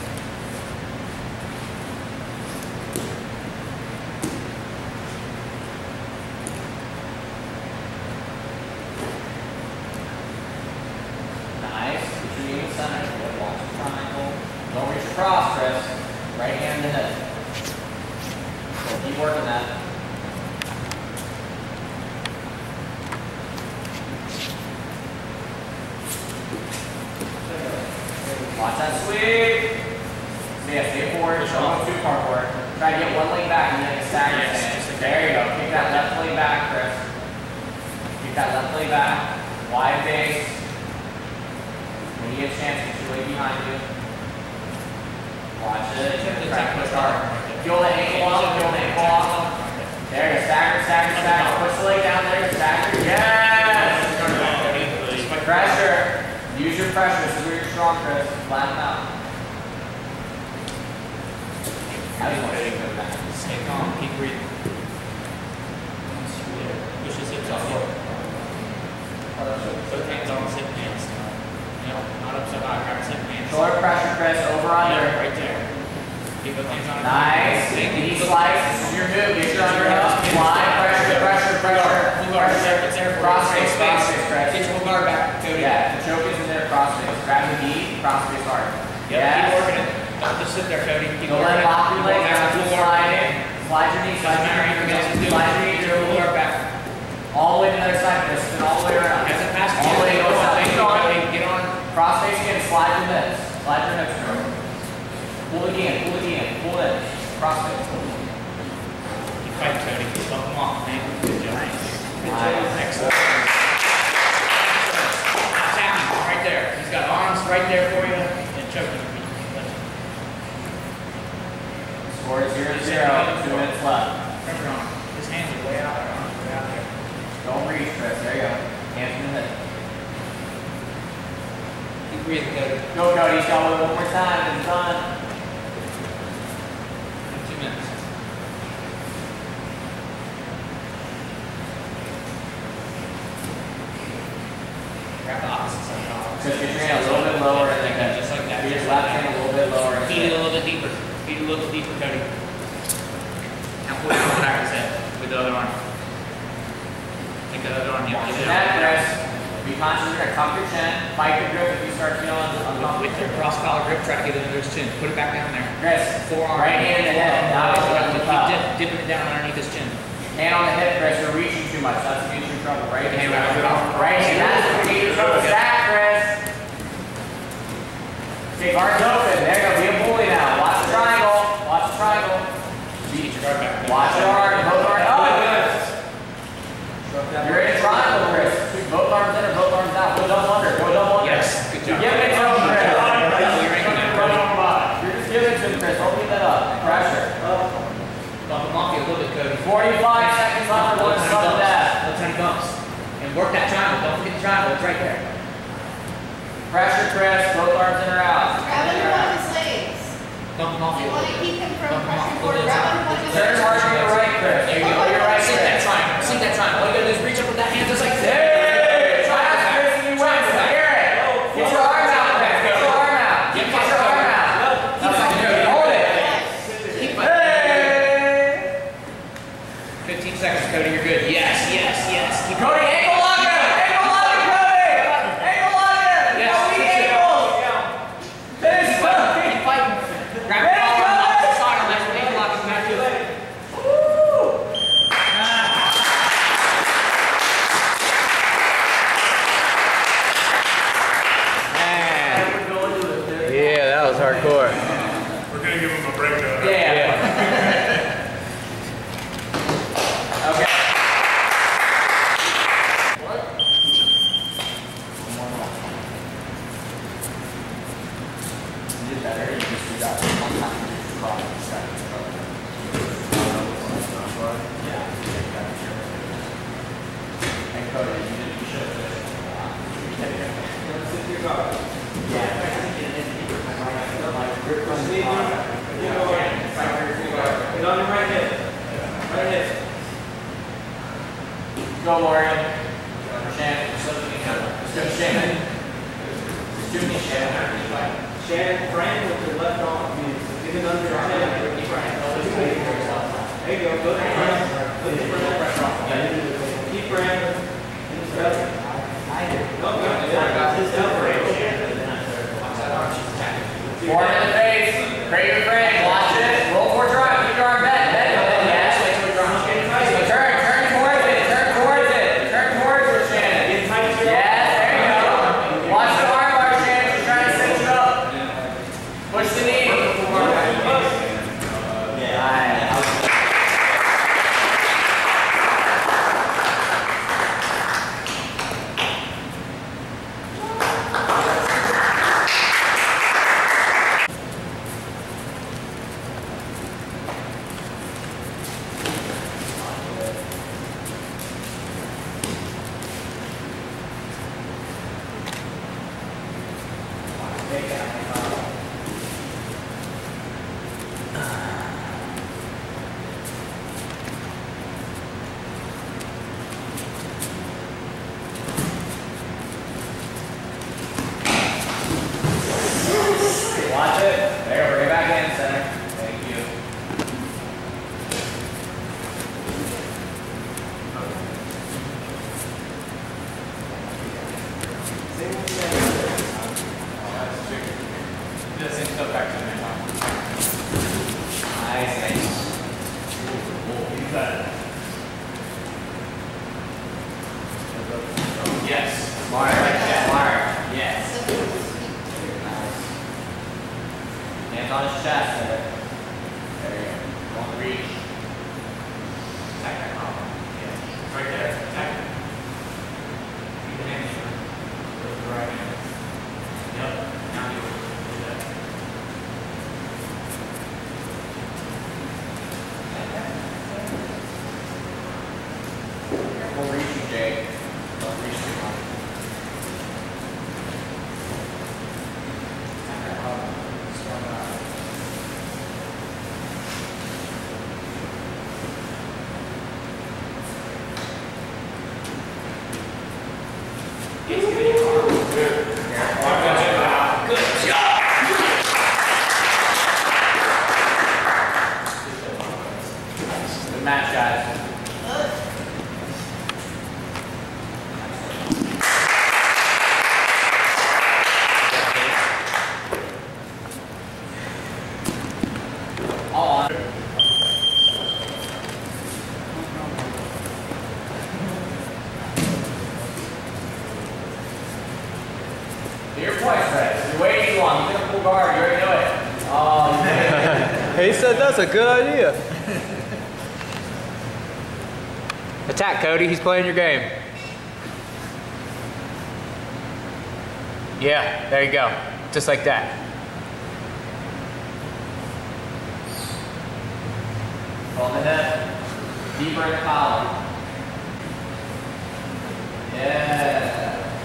Speaker 5: Nice. Get your knee in the center. Good. Watch the triangle. Don't reach across, Chris. Right hand to hip. So keep working that. Watch that sweep. So yeah, stay forward. Don't go too far forward. Try to get one leg back and then a stagger
Speaker 3: Yes,
Speaker 5: stance.
Speaker 3: just like
Speaker 5: There you go. Kick that left leg back, Chris. Kick that left leg back. Wide base. When you get a chance, get your leg behind you. Watch it. Try to push hard. Feel the ankle off. Feel the ankle off. There you go. Stagger, stagger, stagger. Push the leg down there. Stagger. Yes! Pressure. Use your pressure. This is where you're strong, Chris. Flatten out. How do you want to shake those back?
Speaker 3: Stay calm. Keep breathing. Push his hips off. Both hands on his hip hands. No, not up so high. Grab his hip hands.
Speaker 5: Shoulder pressure, Chris. Over under.
Speaker 3: Yeah, right there. Keep both hands on his
Speaker 5: Nice. Knee slice. This is your move. Get your under up. Fly. Pressure, pressure, pressure.
Speaker 3: Full guard. It's there. It's there.
Speaker 5: Crossface, crossface, Chris.
Speaker 3: Get your full guard back, Cody.
Speaker 5: Yeah, the choke is in there, crossface. Grab the knee, crossface hard.
Speaker 3: Yep, keep working it. Don't just sit there, Cody. Keep
Speaker 5: Don't
Speaker 3: working
Speaker 5: let
Speaker 3: it.
Speaker 5: lock your
Speaker 3: Keep
Speaker 5: legs
Speaker 3: working
Speaker 5: down.
Speaker 3: it.
Speaker 5: Keep
Speaker 3: Full guard.
Speaker 5: sliding. Slide your knee, slide
Speaker 3: Doesn't
Speaker 5: your
Speaker 3: matter
Speaker 5: knee.
Speaker 3: anything else is doing.
Speaker 5: Slide your knee,
Speaker 3: Keep your full guard back.
Speaker 5: all the way to the other side, Chris. Spin all the way around.
Speaker 3: As it passes
Speaker 5: All the way
Speaker 3: you,
Speaker 5: goes
Speaker 3: get
Speaker 5: out.
Speaker 3: on.
Speaker 5: Get on.
Speaker 3: Get on.
Speaker 5: Crossface again, slide your hips. Slide your hips, Chris. Pull again, pull again, pull in. Crossface.
Speaker 3: Keep fighting, Cody. Bump him off, man. Good job. Good job.
Speaker 5: Nice.
Speaker 3: Excellent. Tap him right there. He's got arms right there for you. And choke him.
Speaker 5: Score is zero zero. Two minutes left.
Speaker 3: Pressure on him. His hands are way out there. Arms are way out there.
Speaker 5: Don't reach, Chris. There you go. Hands in the hip.
Speaker 3: Keep breathing, Cody.
Speaker 5: Go, Cody. Go one more time. It's done.
Speaker 3: Two minutes. Grab the opposite side.
Speaker 5: Just get your hand a little bit lower and then
Speaker 3: Just like that.
Speaker 5: Your left hand a little bit lower.
Speaker 3: Feet it a little bit deeper. Feet a little bit deeper, Cody. Now pull down the back of his head with the other arm. Take the other arm, yeah.
Speaker 5: Watch
Speaker 3: Get
Speaker 5: your
Speaker 3: it
Speaker 5: neck,
Speaker 3: out.
Speaker 5: Chris. Be conscious you're gonna tuck your chin. Fight the grip if you start feeling uncomfortable.
Speaker 3: With your cross collar grip, try to get it under his chin. Put it back down there.
Speaker 5: Chris,
Speaker 3: Forearm.
Speaker 5: right hand to head. Now it's left to
Speaker 3: Keep
Speaker 5: top.
Speaker 3: dip, dipping it down underneath his chin.
Speaker 5: Hand on the hip, Chris. You're reaching too much. That's what gets you in trouble. Right hand.
Speaker 3: Hand back.
Speaker 5: Right hand. That's what gets you in trouble. Stack, Chris. Take arms open. There you go. Be a bully now. Watch the triangle. Watch the triangle.
Speaker 3: Get your guard back.
Speaker 5: Watch your arm. Both arms. Oh, good. You're in a triangle, Chris. Both arms in or both arms out. Go double under. Go double under.
Speaker 3: Yes. Good job.
Speaker 5: Give it to him, Chris.
Speaker 3: You're in there, Cody.
Speaker 5: You're just giving it to him, Chris. Don't leave that up. Pressure.
Speaker 3: Bump him off you a little bit, Cody.
Speaker 5: forty-five seconds left for one sudden death.
Speaker 3: Little tiny bumps. And work that triangle. Don't forget the triangle. It's right there.
Speaker 5: Pressure, Chris. Both arms in or out.
Speaker 2: Grab under one of his legs.
Speaker 3: Bump him off
Speaker 2: You
Speaker 3: you a
Speaker 2: want
Speaker 3: little
Speaker 2: to
Speaker 3: bit.
Speaker 2: keep him from
Speaker 3: Bump him off.
Speaker 2: pressure
Speaker 3: Pull
Speaker 2: forward.
Speaker 3: those
Speaker 2: Grab
Speaker 3: out.
Speaker 2: under one of his
Speaker 5: Turn
Speaker 2: legs.
Speaker 5: hard to your right, Chris.
Speaker 3: There you go.
Speaker 5: Go to your right,
Speaker 3: Sink
Speaker 5: Chris.
Speaker 3: that triangle. Sink that triangle. All you gotta do is reach up with that hand just like this.
Speaker 5: Hey! Try that, Chris, and you win. I hear it. Get your arm out, Chris. Get your arm out. Get your arm out. That's like it. Hold it.
Speaker 3: Keep fighting.
Speaker 5: Hey!
Speaker 3: fifteen seconds, Cody. You're good. Yes, yes, yes. Keep
Speaker 5: Cody, ankle lock him. Ankle lock him, Cody. Ankle lock him.
Speaker 3: Yes,
Speaker 5: No weak
Speaker 3: finish it.
Speaker 5: ankles. Finish it.
Speaker 3: Keep fighting. Grab your collar and lock the side on that ankle lock and back to it.
Speaker 1: Yeah, that was hardcore.
Speaker 3: We're gonna give him a break though.
Speaker 5: Yeah. Okay. Go, Morgan. Shannon. Let's go, Shannon. Let's do me, Shannon.
Speaker 6: Shannon, frame with your left arm. Get it under your chin. Keep frame. There you go. Go to frame. Look at frame. Keep frame. Go, go. His elbow.
Speaker 5: Form in the face. Create your frame. Watch it. Roll forward drive. Keep your arm bent. Bend. Bend. Yes. So turn. Turn towards it. Turn towards it. Turn towards it, Shannon. Yes. There you go. Watch the arm bar, Shannon. She's trying to cinch it up. Push the knee. Watch it. There, bring it back in, center. Thank you.
Speaker 3: Just same stuff back to me.
Speaker 5: Nice, nice.
Speaker 3: You got it. Yes.
Speaker 5: Smart, smart. Yes. Hands on his chest. There, there you go. Don't reach.
Speaker 3: Attack that column. Yeah. Right there. Attack it. Keep the hand short. With the right hand. Yep. Now do it. Do that.
Speaker 5: Careful reaching, Jake. Don't reach too much.
Speaker 3: Attack that column. Strong out. He's getting hard. Good. Good job.
Speaker 5: Good match, guys. All on. Do your point, Fred. You're waiting too long. You took a full guard. You already know it. Um,
Speaker 6: He said that's a good idea.
Speaker 3: Attack, Cody. He's playing your game. Yeah, there you go. Just like that.
Speaker 5: From the hip. Deeper in the collar. Yeah.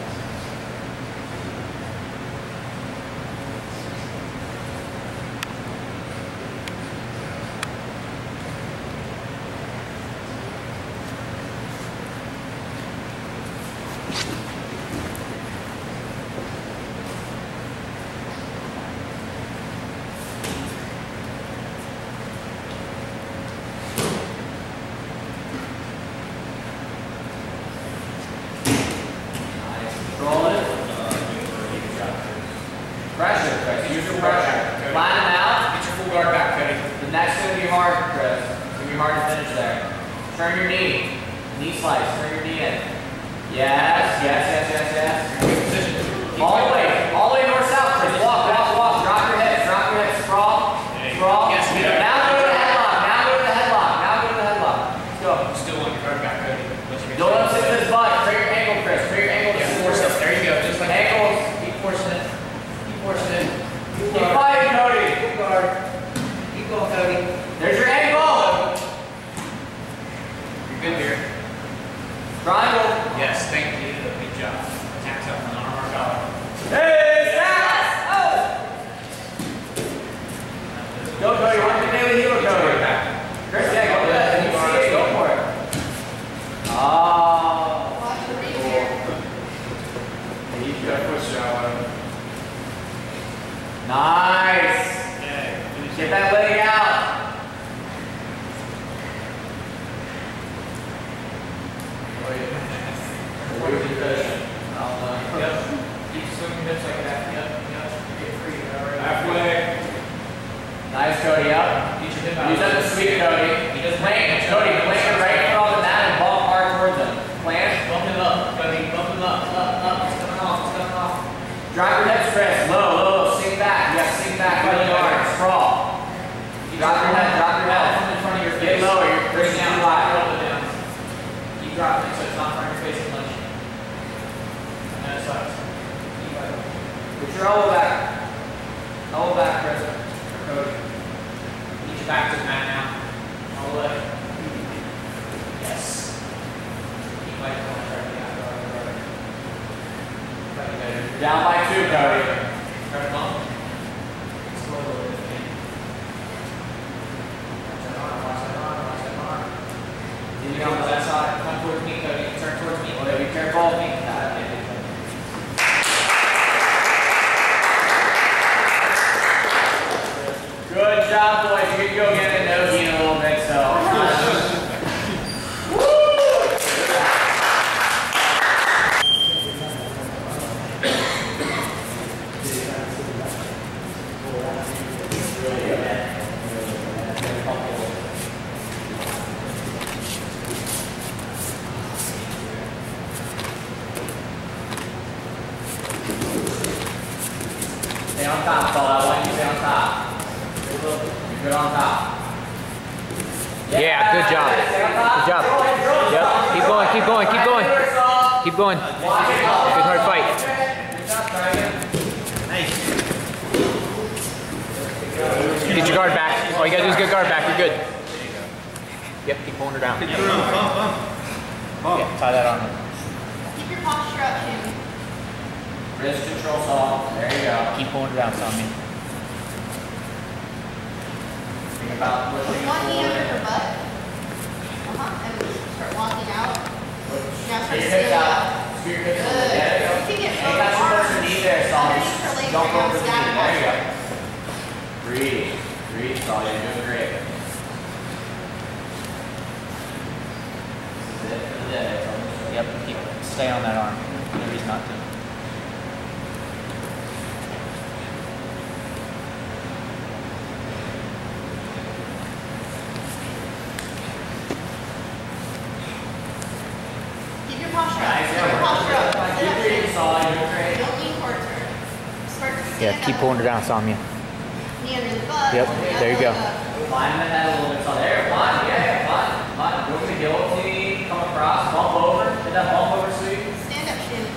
Speaker 5: Pressure, Chris. Use your pressure. Line them out.
Speaker 3: Get your full guard back, Cody.
Speaker 5: The next going to be hard, Chris. It's going to be hard to finish there. Turn your knee. Knee slice. Turn your knee in. Yes, yes, yes, yes, yes.
Speaker 3: Good position.
Speaker 5: All the way. All the way north south, Chris. Walk, walk, walk. Drop your hips. Drop your hips. Sprawl. Sprawl.
Speaker 3: Yes, get up.
Speaker 5: Now go to the headlock. Now go to the headlock. Now go to the headlock. Let's go.
Speaker 3: Still on your guard back, Cody.
Speaker 5: Don't let him sit in his butt. Trigger your ankle, Chris. Trigger your ankle.
Speaker 3: Yeah, force up. There you go. Just like
Speaker 5: Ankles.
Speaker 3: Keep forcing it. Keep forcing it.
Speaker 5: Keep fighting, Cody.
Speaker 3: Full guard. Keep going, Cody.
Speaker 5: There's your ankle.
Speaker 3: You're good here.
Speaker 5: Triangle.
Speaker 3: Yes, thank you. Good job. Attack up on the arm or collar.
Speaker 5: Hey, yes! Oh! Go, Cody. Work the daily heel, Cody. Chris, yeah, go for that. You see it, go for it. Oh.
Speaker 1: You're down by two, Cody.
Speaker 3: Try to bump.
Speaker 1: Lean on that side. Come towards me, Cody. Turn towards me. Oh, be careful of me. Good job, boys. You can go get a Nogi in a little bit, so. Stay on top, Paul. I want you to stay on top. You're good on top.
Speaker 5: Yeah, yeah, good job. Good job. Yep. Keep going, keep going, keep going. Keep going. Good hard fight.
Speaker 3: Nice.
Speaker 5: Get your guard back. All you gotta do is get guard back. You're good. Yep, keep pulling her down. Yeah, tie that on.
Speaker 2: Keep your posture up, Shannon.
Speaker 1: Wrist control soft. There you go.
Speaker 5: Keep pulling her down, Somya.
Speaker 1: Think about pushing
Speaker 2: One knee under
Speaker 1: forward.
Speaker 2: her butt. Uh-huh. And start walking out. Now start
Speaker 1: Get your hips
Speaker 2: standing
Speaker 1: out.
Speaker 2: up.
Speaker 1: Scoot your hips
Speaker 2: Good.
Speaker 1: over. There you go.
Speaker 2: You can get
Speaker 1: Ain't
Speaker 2: both
Speaker 1: got too much
Speaker 2: arms
Speaker 1: to knee there, Saul.
Speaker 2: underneath her legs
Speaker 1: Don't
Speaker 2: right
Speaker 1: go
Speaker 2: now.
Speaker 1: over the
Speaker 2: Stack
Speaker 1: knee. There you go.
Speaker 2: posture.
Speaker 1: Breathe. Breathe, Saul. You're doing great. This is it for the day. It's almost over.
Speaker 5: Yep, keep stay on that arm. No reason not to.
Speaker 2: Keep your posture up.
Speaker 1: Nice.
Speaker 2: Keep your posture up. Sit
Speaker 1: Keep
Speaker 2: up,
Speaker 1: breathing,
Speaker 2: Shannon.
Speaker 1: Saul. You're doing great.
Speaker 2: Don't lean towards her. Start to stand
Speaker 5: Yeah, keep
Speaker 2: up.
Speaker 5: pulling her down, Somya.
Speaker 2: Knee under the butt.
Speaker 5: Yep,
Speaker 2: the
Speaker 5: there you
Speaker 2: elbow
Speaker 5: go.
Speaker 2: up.
Speaker 1: Climb the head a little bit, Saul. There. Climb. Yeah, yeah. Climb. Climb. Go to the guillotine. Come across. Bump over. Hit that bump over sweep.
Speaker 2: Stand up, Shannon.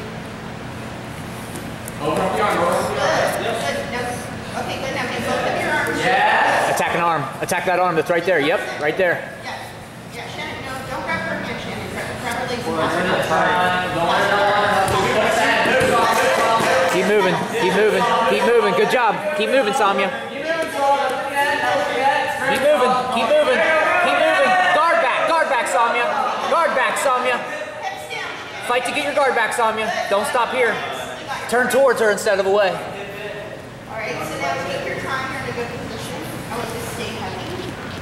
Speaker 1: Open up the arm. Open up the
Speaker 2: Good.
Speaker 1: arm.
Speaker 2: Good. Now, okay, good. Now get both of your arms.
Speaker 1: Yes.
Speaker 5: Attack an arm. Attack that arm that's right there. Yep, right there.
Speaker 2: Yeah. Yeah, Shannon, no, don't grab her hand, Shannon. Grab, grab her legs and
Speaker 1: Turn
Speaker 2: posture
Speaker 1: it.
Speaker 2: up.
Speaker 1: Turn. Don't let her know. Move that. Move, Saul. Move, Saul. Move.
Speaker 5: Keep moving. Keep moving. Keep moving. Good job. Keep moving, Somya.
Speaker 1: Keep moving, Saul. Don't forget. Don't forget.
Speaker 5: Keep moving. Keep moving. Keep moving. Guard back. Guard back, Somya. Guard back, Somya.
Speaker 2: Hips down, Shannon.
Speaker 5: Fight to get your guard back, Somya. Don't stop here. Turn towards her instead of away.
Speaker 2: All right, so now take your time. You're in a good position. I want you to stay heavy.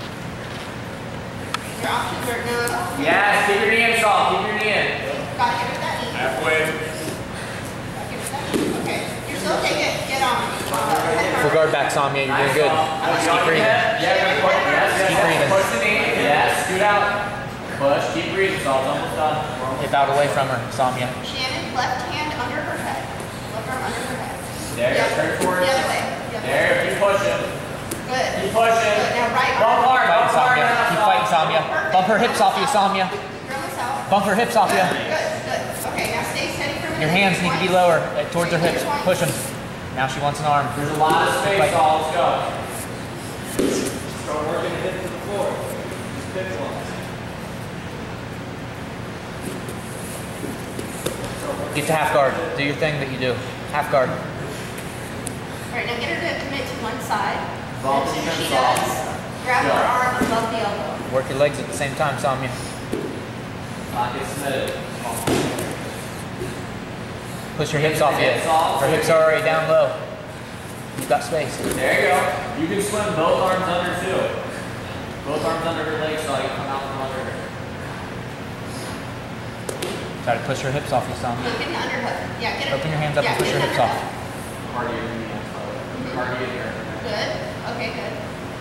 Speaker 2: Your options are no.
Speaker 1: Yes. Keep your knee in, Saul. Keep your knee in.
Speaker 2: Gotta get with that knee.
Speaker 3: Halfway.
Speaker 2: Gotta get with that knee. Okay. You're still okay. Get, get on. Uh,
Speaker 5: Full guard back, Somya. You're doing good.
Speaker 1: Push
Speaker 5: Keep breathing.
Speaker 1: Yeah, yes, yes,
Speaker 5: Keep
Speaker 1: yes.
Speaker 5: breathing.
Speaker 1: Push the knee. Yes, scoot out. Push. Keep breathing, Saul. It's almost done.
Speaker 5: Hip out away from her, Somya.
Speaker 2: Shannon, left hand under her head. Left arm under her head.
Speaker 1: There,
Speaker 2: Yep.
Speaker 1: turn towards.
Speaker 2: The other way. The other way.
Speaker 1: There, keep pushing.
Speaker 2: Good.
Speaker 1: Keep pushing.
Speaker 2: Good. Now right
Speaker 1: Bump
Speaker 2: arm.
Speaker 1: hard, bump
Speaker 5: Fighting,
Speaker 1: hard.
Speaker 5: Somya.
Speaker 1: now,
Speaker 5: Keep
Speaker 1: Saul.
Speaker 5: fighting, Somya. Bump her hips off you, Somya.
Speaker 2: You're almost out.
Speaker 5: Bump her hips off you.
Speaker 2: Good, good. Okay, now stay steady for a minute.
Speaker 5: Your hands need to be lower uh, towards her hips. Push them. Now she wants an arm.
Speaker 1: There's a lot of space,
Speaker 5: Fight.
Speaker 1: Saul. Let's go.
Speaker 6: Start working the hip to the floor. Just hip flex.
Speaker 5: Get to half guard. Do your thing that you do. Half guard.
Speaker 2: All right, now get her to commit to one side.
Speaker 1: Bump
Speaker 2: As soon as
Speaker 1: and
Speaker 2: she
Speaker 1: soft.
Speaker 2: does, grab her
Speaker 1: Yeah.
Speaker 2: arm above the elbow.
Speaker 5: Work your legs at the same time, Somya.
Speaker 1: Not get submitted.
Speaker 5: Push your hips off you.
Speaker 1: Hips off.
Speaker 5: Her hips are already down low. You've got space.
Speaker 1: There you go. You can swim both arms under too. Both arms under her legs so you come out from under her.
Speaker 5: Try to push her hips off you, Somya.
Speaker 2: Look in the underhook. Yeah, get it.
Speaker 5: Open your hands up
Speaker 2: yeah,
Speaker 5: and push
Speaker 2: get
Speaker 5: your
Speaker 2: an
Speaker 5: hips off.
Speaker 2: underhook.
Speaker 1: Cardio your knee.
Speaker 2: Mhm.
Speaker 1: Cardio here.
Speaker 2: Good. Okay, good.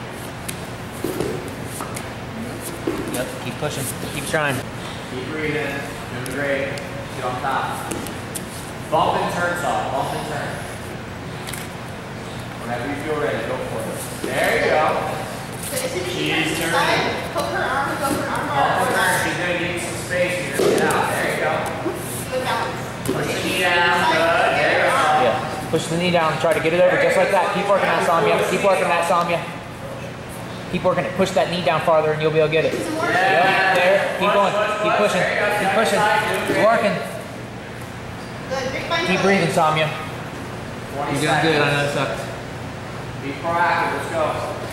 Speaker 5: Yep, keep pushing. Keep trying.
Speaker 1: Keep breathing. Doing great. Get on top. Bump and turn, Saul. Bump and turn. Whenever you feel ready, go for it. There you go.
Speaker 2: So as soon as she
Speaker 1: She's
Speaker 2: turns to the
Speaker 1: turning.
Speaker 2: side, hook her arm, go for an arm bar.
Speaker 1: Bump
Speaker 2: or
Speaker 1: and turn.
Speaker 2: not.
Speaker 1: She's going to need some space here. Get out. There you go.
Speaker 2: Good balance.
Speaker 1: Push the
Speaker 2: If
Speaker 1: knee
Speaker 2: she
Speaker 1: down.
Speaker 2: turns to the side,
Speaker 1: Good.
Speaker 2: get
Speaker 1: There
Speaker 2: her
Speaker 1: you go.
Speaker 2: arm.
Speaker 5: Yeah. Push the knee down and try to get it over just like that. Keep working that, Somya. Keep working that, Somya. Keep working it. Push that knee down farther and you'll be able to get it.
Speaker 2: Some more.
Speaker 5: Yep, there. Keep going. Keep pushing. Keep pushing. It's working.
Speaker 2: Good. Grapevine
Speaker 5: Keep
Speaker 2: toe.
Speaker 5: breathing, Somya. twenty
Speaker 1: You're doing good, I
Speaker 5: seconds.
Speaker 1: know it sucks.
Speaker 5: Be proactive, let's go.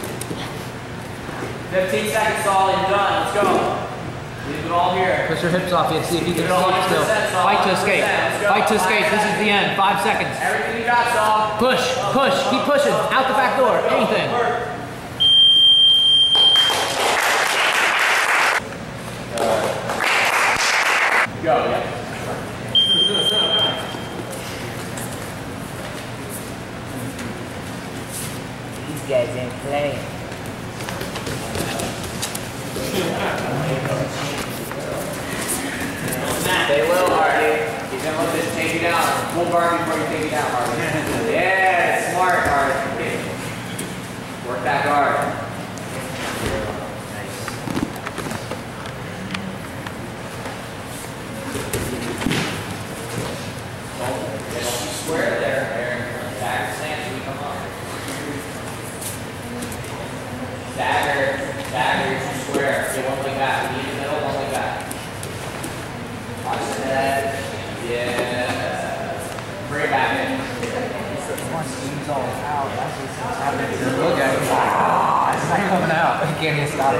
Speaker 5: fifteen seconds, solid, you're done, let's go. Leave it all here.
Speaker 1: Push your hips off, yeah, see if you can
Speaker 5: Leave it all
Speaker 1: escape still.
Speaker 5: one hundred percent, Saul,
Speaker 1: Fight to
Speaker 5: one hundred percent.
Speaker 1: escape.
Speaker 5: Let's go.
Speaker 1: Fight to
Speaker 5: Five
Speaker 1: escape. This is the
Speaker 5: seconds.
Speaker 1: end. Five seconds.
Speaker 5: Everything you got, Saul.
Speaker 1: Push, push, keep pushing. Out the back door, anything.
Speaker 5: Go, yeah.
Speaker 1: These guys ain't playing.
Speaker 5: Stay low, Hardy. You're gonna let this take you down. Full guard before you take you down, Hardy. Yeah, smart, Hardy. Work that guard. Don't, don't be square there, Aaron. Stagger stance when you come up. Stagger, stagger, you're too square. Get one leg back. You need the middle, one leg back. Watch that. Yeah. Bring it back in.
Speaker 1: Once he's all out, that's what's happening. Look at it. Ah, it's not coming out. You can't even stop it.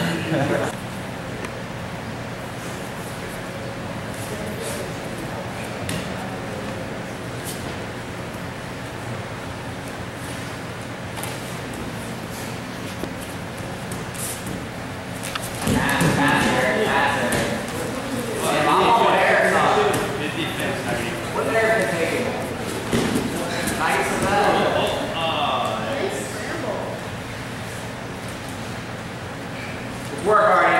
Speaker 5: Work, Hardy.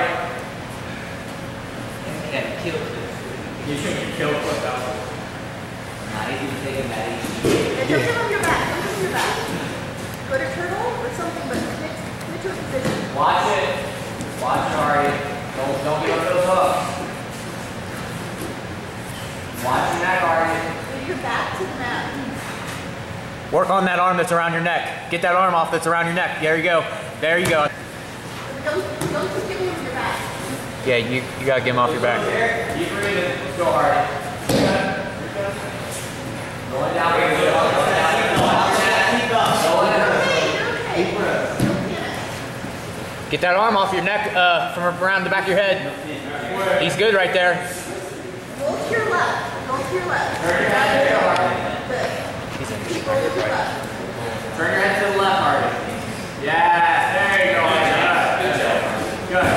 Speaker 1: And kill it.
Speaker 3: You shouldn't kill foot out.
Speaker 5: Not even taking that easy.
Speaker 2: Yeah, don't come on your back. Don't come on your back. Go to turtle or something, but commit, commit to a position.
Speaker 5: Watch it. Watch it, Hardy. Don't, don't give up those hooks. Watch your neck, Hardy.
Speaker 2: Leave your back to the mat.
Speaker 1: Work on that arm that's around your neck. Get that arm off that's around your neck. There you go. There you go.
Speaker 2: Don't, don't just give him your back.
Speaker 1: Yeah, you, you gotta get him off your back.
Speaker 5: Here, keep breathing. Let's go, Hardy. Going down here. Going down. Going down. Keep up. Going down.
Speaker 2: Okay, you're okay.
Speaker 1: Get that arm off your neck uh, from around the back of your head. He's good right there.
Speaker 2: Roll to your left. Roll to your left.
Speaker 5: Turn your head to the Hardy.
Speaker 2: Good. Keep rolling to your left.
Speaker 5: Turn your head to the left, Hardy. Yes, there you go. Good job. Good.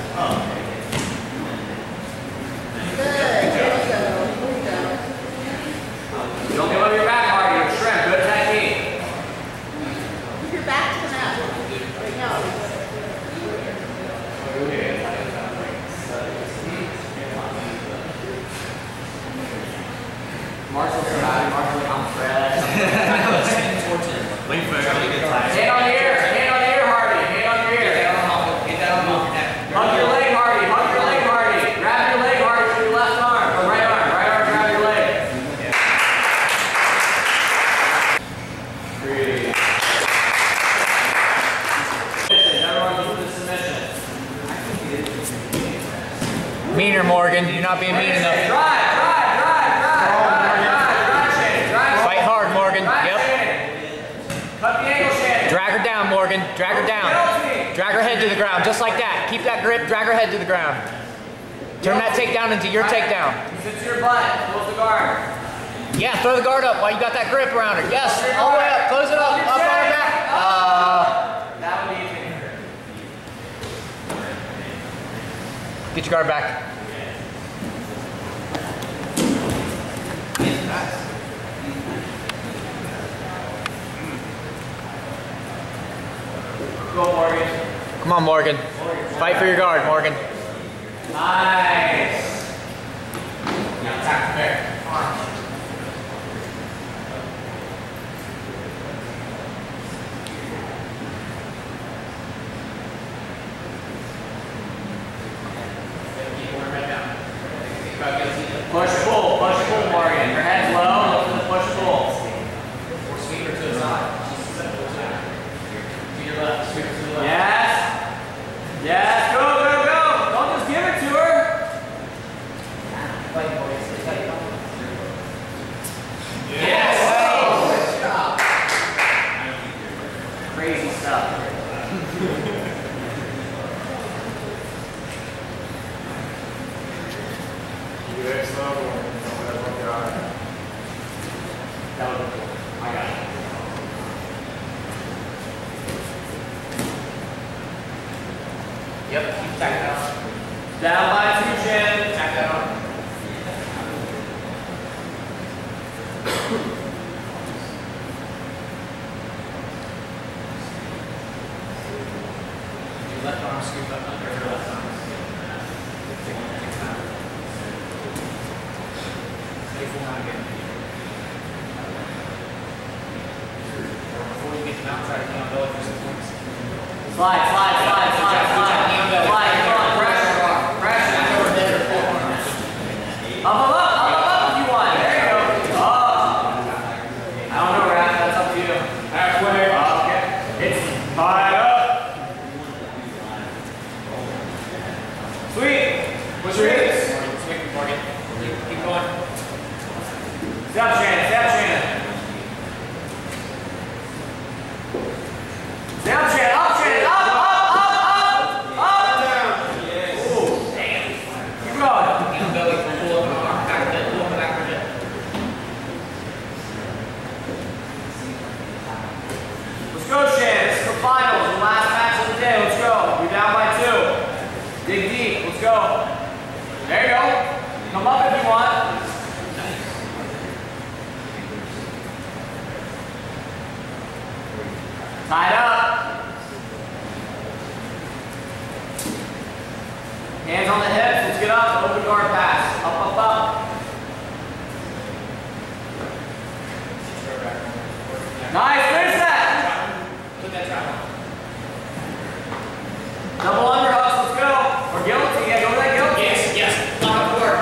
Speaker 2: Good. There you go. There you go.
Speaker 5: Don't give up your back, Hardy. You're shrimp. Good technique.
Speaker 2: Move your back to the mat. Right now.
Speaker 5: Marshall, Marshall, I'm fresh.
Speaker 3: Wait for it to get tired.
Speaker 5: Hand on the ear. Hand on the ear, Hardy. Hand on your ear. Get that arm off. Get that arm off your neck. Hug your leg, Hardy. Hug your leg, Hardy. Grab your leg, Hardy, with your left arm. Or right arm. Right arm, grab your leg. Breathe. Everyone do the submission.
Speaker 1: Meaner, Morgan. You're not being mean enough.
Speaker 5: Drive, drive, drive, drive, drive, drive, drive, Shannon. Drive.
Speaker 1: Fight hard, Morgan.
Speaker 5: Drive,
Speaker 1: Yep.
Speaker 5: Shannon. Cut the angle, Shannon.
Speaker 1: Drag her down, Morgan. Drag her down. Drag her head to the ground, just like that. Keep that grip. Drag her head to the ground. Turn that takedown into your takedown.
Speaker 5: Sit to your butt. Close the guard.
Speaker 1: Yeah, throw the guard up while you got that grip around her. Yes, all the way up. Close it up. Up on her back. Uh,
Speaker 5: That would be easy.
Speaker 1: get your guard back.
Speaker 5: Go, Morgan.
Speaker 1: Come on, Morgan. Fight for your guard, Morgan.
Speaker 5: Nice. Now attack the bear. Arm. Push, pull, push, pull, Morgan. Your head's low, look for the push, pull. Or sweep her to the side. To your left, sweep her to the left. Yes. Yes, go, go, go. Don't just give it to her. Down by two, Shannon.
Speaker 3: Tap that on. Your left arm scoop up under her left arm. Stay full on again. Before you get to mount, try to knee on belly for some points.
Speaker 5: Slide, slide, slide, slide, slide. Slide, come on, pressure, pressure. Up, up, up, up, up, up if you want. There you go. Oh. I don't know, Raph, that's up to you.
Speaker 3: Halfway.
Speaker 5: Oh, okay.
Speaker 3: It's five up.
Speaker 5: Sweet.
Speaker 3: What's your hips? Sweet, Morgan. Keep, keep going.
Speaker 5: Stay up, Shannon, stay up, Shannon. Stay up, Shannon, up, Shannon, up, up, up, up, up.
Speaker 3: Yes.
Speaker 5: Ooh, damn. Keep going.
Speaker 3: Knee on belly, pull up an arm, back of it, pull up the back of it.
Speaker 5: Let's go, Shannon. This is the finals, the last match of the day. Let's go. We're down by two. Dig deep. Let's go. There you go. Come up if you want. Tied up. Hands on the hips. Let's get up. Open guard pass. Up, up, up. Nice. Finish that.
Speaker 3: Put that trap on.
Speaker 5: Double underhooks. Let's go. Or guillotine. Yeah, go with that guillotine.
Speaker 3: Yes, yes. Lock up forward.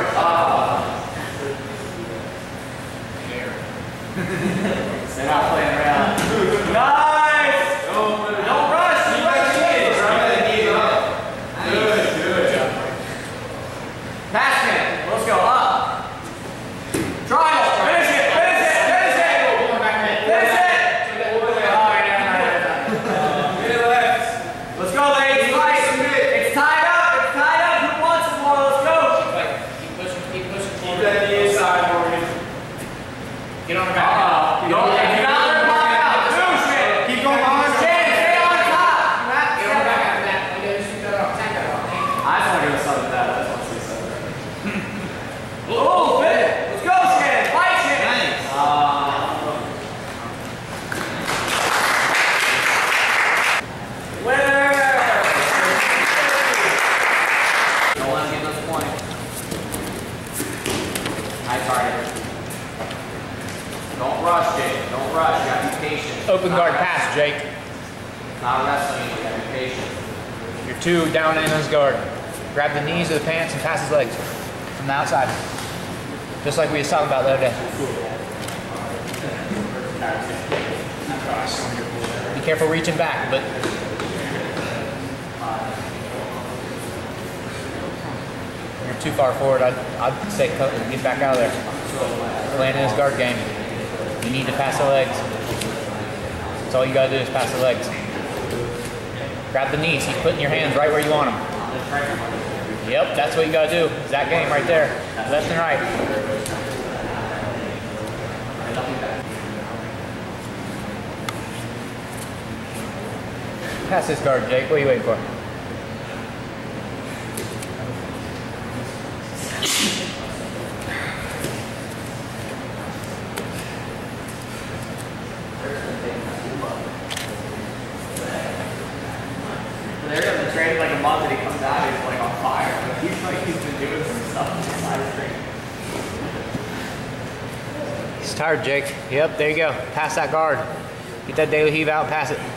Speaker 5: Uh, They're not playing around. Nice. Don't, don't rush. You might cheat.
Speaker 3: Good, good job.
Speaker 5: Pass him. Let's go. Up. Trial. Finish it. Finish it. Finish it.
Speaker 3: Pull back in.
Speaker 5: Finish it.
Speaker 3: All right, now, now, now. Mid left.
Speaker 5: Let's go, ladies. Fight. It's tied up. It's tied up. Who wants some more? Let's go.
Speaker 3: Like, keep pushing, keep pushing.
Speaker 6: Keep that knee inside, Morgan.
Speaker 3: Get on the back.
Speaker 5: Uh-oh. Don't, if you're not let her pop out. Move, Shannon.
Speaker 6: Keep going on.
Speaker 5: Shannon, stay on top. You have to
Speaker 3: Get on the back after that. Like, just shoot that off. Tag that off.
Speaker 5: I just want to give a sub to that. I just want to see something. Oh, fit. Let's go, Shannon. Fight, Shannon. Nice. Uh, winner. Don't let him get those points. High target. Don't rush, Jake. Don't rush. You gotta be patient.
Speaker 4: Open
Speaker 5: Not
Speaker 4: guard
Speaker 5: wrestling.
Speaker 4: pass, Jake.
Speaker 5: Not wrestling. You gotta be patient.
Speaker 4: You're two down in his guard. Grab the knees of the pants and pass his legs from the outside. Just like we was talking about the other day. Be careful reaching back, but you're too far forward. I'd, I'd say cut and get back out of there. Playing in his guard game. You need to pass the legs. That's all you gotta do is pass the legs. Grab the knees. He's putting your hands right where you want them. Yep, that's what you gotta do. It's that game right there. Left and right. Pass this guard, Jake. What are you waiting for?
Speaker 5: They're gonna train like a month and he comes out and he's like on fire. Like, he's like he's been doing some stuff on the side of the training.
Speaker 4: He's tired, Jake. Yep, there you go. Pass that guard. Get that daily heave out and pass it.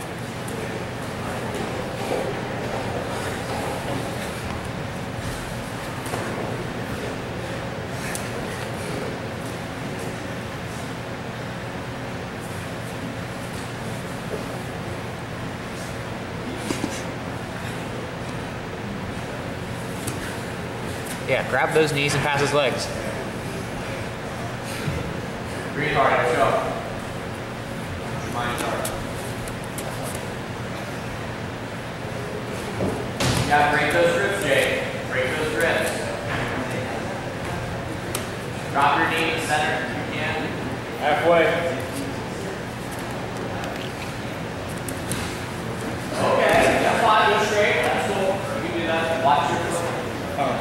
Speaker 4: Yeah, grab those knees and pass his legs.
Speaker 5: Green card, let's go. Mine card. Yeah, break those grips, Jake. Break those grips. Drop your knee in the center if you can.
Speaker 6: Halfway.
Speaker 5: Okay, that's fine. Go straight. That's cool. You can do that. Watch your foot.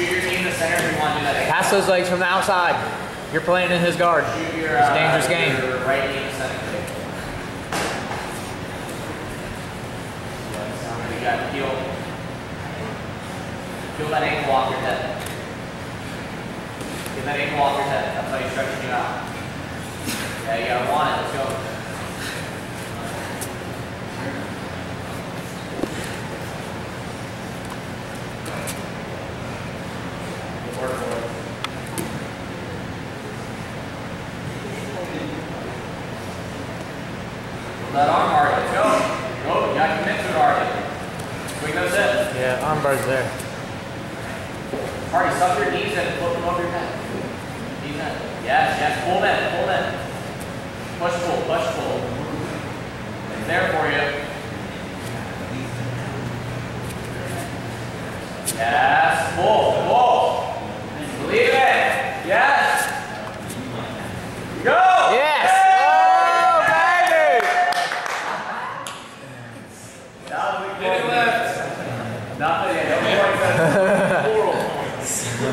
Speaker 3: shoot your team in the center if you want to do that.
Speaker 4: Pass those legs from the outside. You're playing in his guard.
Speaker 3: Shoot your,
Speaker 4: It's a
Speaker 3: uh,
Speaker 4: dangerous game.
Speaker 3: Your right knee in the center. You got to feel, feel that ankle off your head. Get that ankle off your head. That's how you're stretching you out. Yeah, you gotta want it. Let's go. Good work, boys. That arm hard. Let's go. Go. You got to commit to it already. Swing those hips.
Speaker 4: Yeah, arm bar's there.
Speaker 3: Hardy, suck your knees in and flip them over your head. Knees in. Yes, yes. Pull them in. Pull them in. Push, pull. Push, pull. It's there for you. Yes. Pull. Pull. Believe it. Yes. Go.
Speaker 4: Yes.
Speaker 3: Nothing yet. Oral points.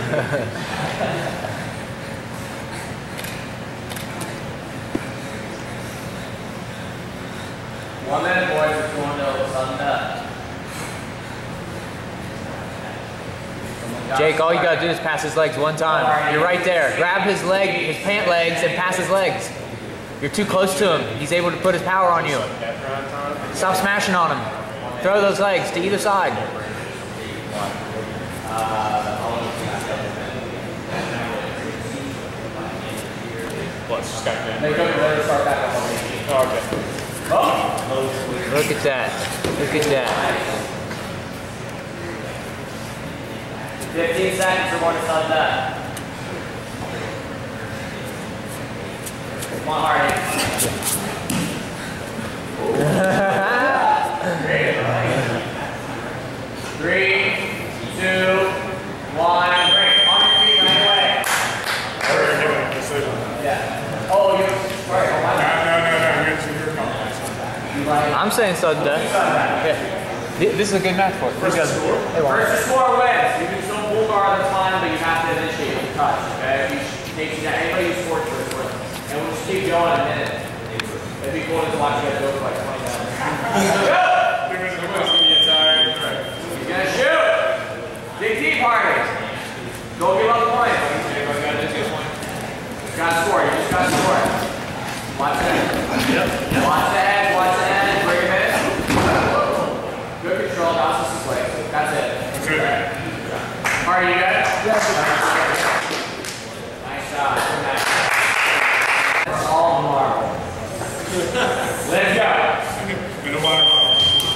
Speaker 3: One minute, boys. We're going to sudden death.
Speaker 4: Jake, all you gotta do is pass his legs one time. You're right there. Grab his leg, his pant legs, and pass his legs. You're too close to him. He's able to put his power on you. Stop smashing on him. Throw those legs to either side.
Speaker 6: Plus, just got that.
Speaker 3: They go to start back up on me.
Speaker 6: Okay.
Speaker 3: Oh!
Speaker 4: Look at that. Look at that.
Speaker 3: fifteen seconds or more to sudden death. Come on, Hardy. Three, two, one, break. On your feet right away.
Speaker 6: I already given a decision.
Speaker 3: Yeah. Oh, you. Sorry. Oh, my
Speaker 6: No,
Speaker 3: bad.
Speaker 6: no, no, no. You're, you're coming.
Speaker 3: You like.
Speaker 4: I'm saying sudden death. Yeah. This is a good match for it.
Speaker 6: First to score?
Speaker 3: First to score wins. You can still pull guard the time, but you have to initiate the touch. Okay. If you take anybody who scored first wins, and we'll just keep going in a minute. It'd be cool to watch you guys go for like twenty minutes. Go!
Speaker 6: They're going to get tired. Right.
Speaker 3: He's gonna shoot. Dig deep, Hardy. Go give up points.
Speaker 6: Everybody got to get one.
Speaker 3: You gotta score. You just gotta score. Watch the head.
Speaker 6: Yep.
Speaker 3: Watch the head. Watch the head. Bring him in. Good control. Now it's just play. That's it.
Speaker 6: That's it.
Speaker 3: Hardy, you good? Yes. Nice job. That's all marble. Let's go.
Speaker 6: Middle water bottle.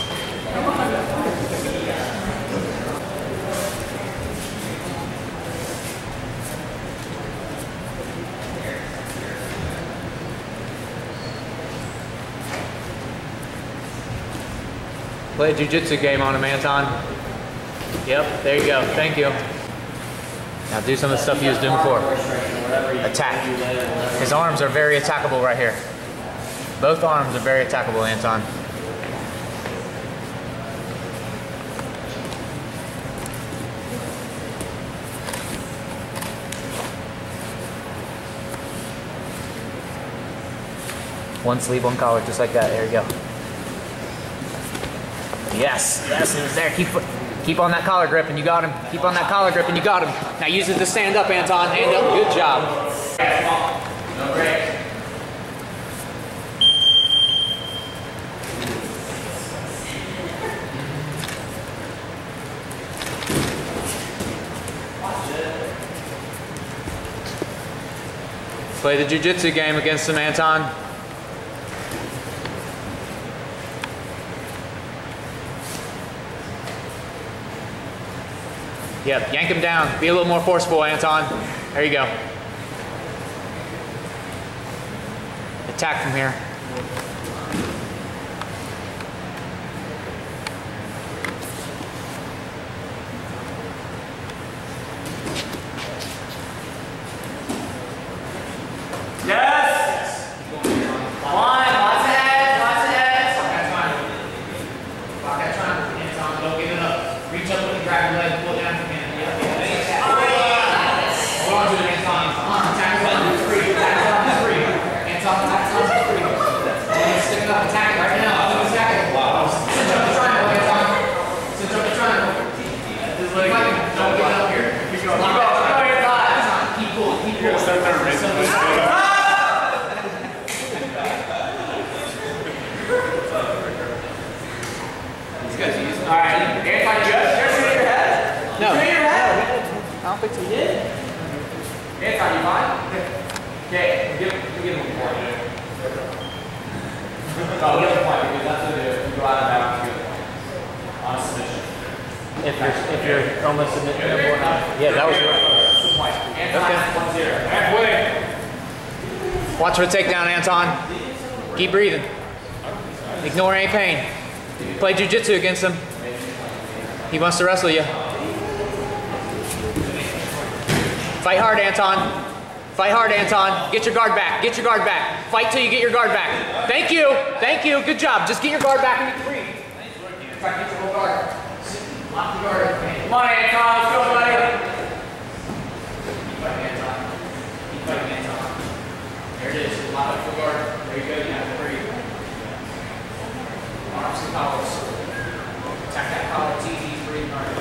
Speaker 4: Play a jiu-jitsu game on him, Anton. Yep, there you go. Thank you. Now do some of the stuff he was doing before. Attack. His arms are very attackable right here. Both arms are very attackable, Anton. One sleeve, one collar, just like that. There you go. Yes, yes, it was there. Keep keep on that collar grip and you got him. Keep on that collar grip and you got him. Now use it to stand up, Anton. Hand up. Good job.
Speaker 3: No break.
Speaker 4: Play the jiu-jitsu game against him, Anton. Yep, yank him down. Be a little more forceful, Anton. There you go. Attack from here.
Speaker 3: Yes! Come on, lots of heads, lots of heads. Lock that triangle. Lock that triangle, Anton. Don't give it up. Reach up and grab your leg, pull down from him. Yeah, yeah. Alright, Anton, you good? You're shooting your head?
Speaker 4: No.
Speaker 3: You shooting your head?
Speaker 4: I don't think so.
Speaker 3: You did? Anton, you fine? Okay, give, give him a point. Oh, give him a point because that's what you do. You go out of bounds, you get a point. On a submission.
Speaker 4: If you're, if you're almost submitting them or not. Yeah, that was good.
Speaker 3: Good point. Anton,
Speaker 4: Okay.
Speaker 3: one zero. Halfway.
Speaker 4: Watch for the takedown, Anton. Keep breathing. Ignore any pain. Play jiu-jitsu against him. He wants to wrestle you. Fight hard, Anton. Fight hard, Anton. Get your guard back. Get your guard back. Fight till you get your guard back. Thank you. Thank you. Good job. Just get your guard back and you can breathe. Try to get your whole guard. Lock the guard.
Speaker 3: Come on, Anton. Let's go, buddy.
Speaker 4: Keep fighting, Anton. Keep fighting, Anton. There it is. Lock up the guard. There you go. You have to breathe. Arms and collars. Attack that collar. It's easy. He's breathing hard.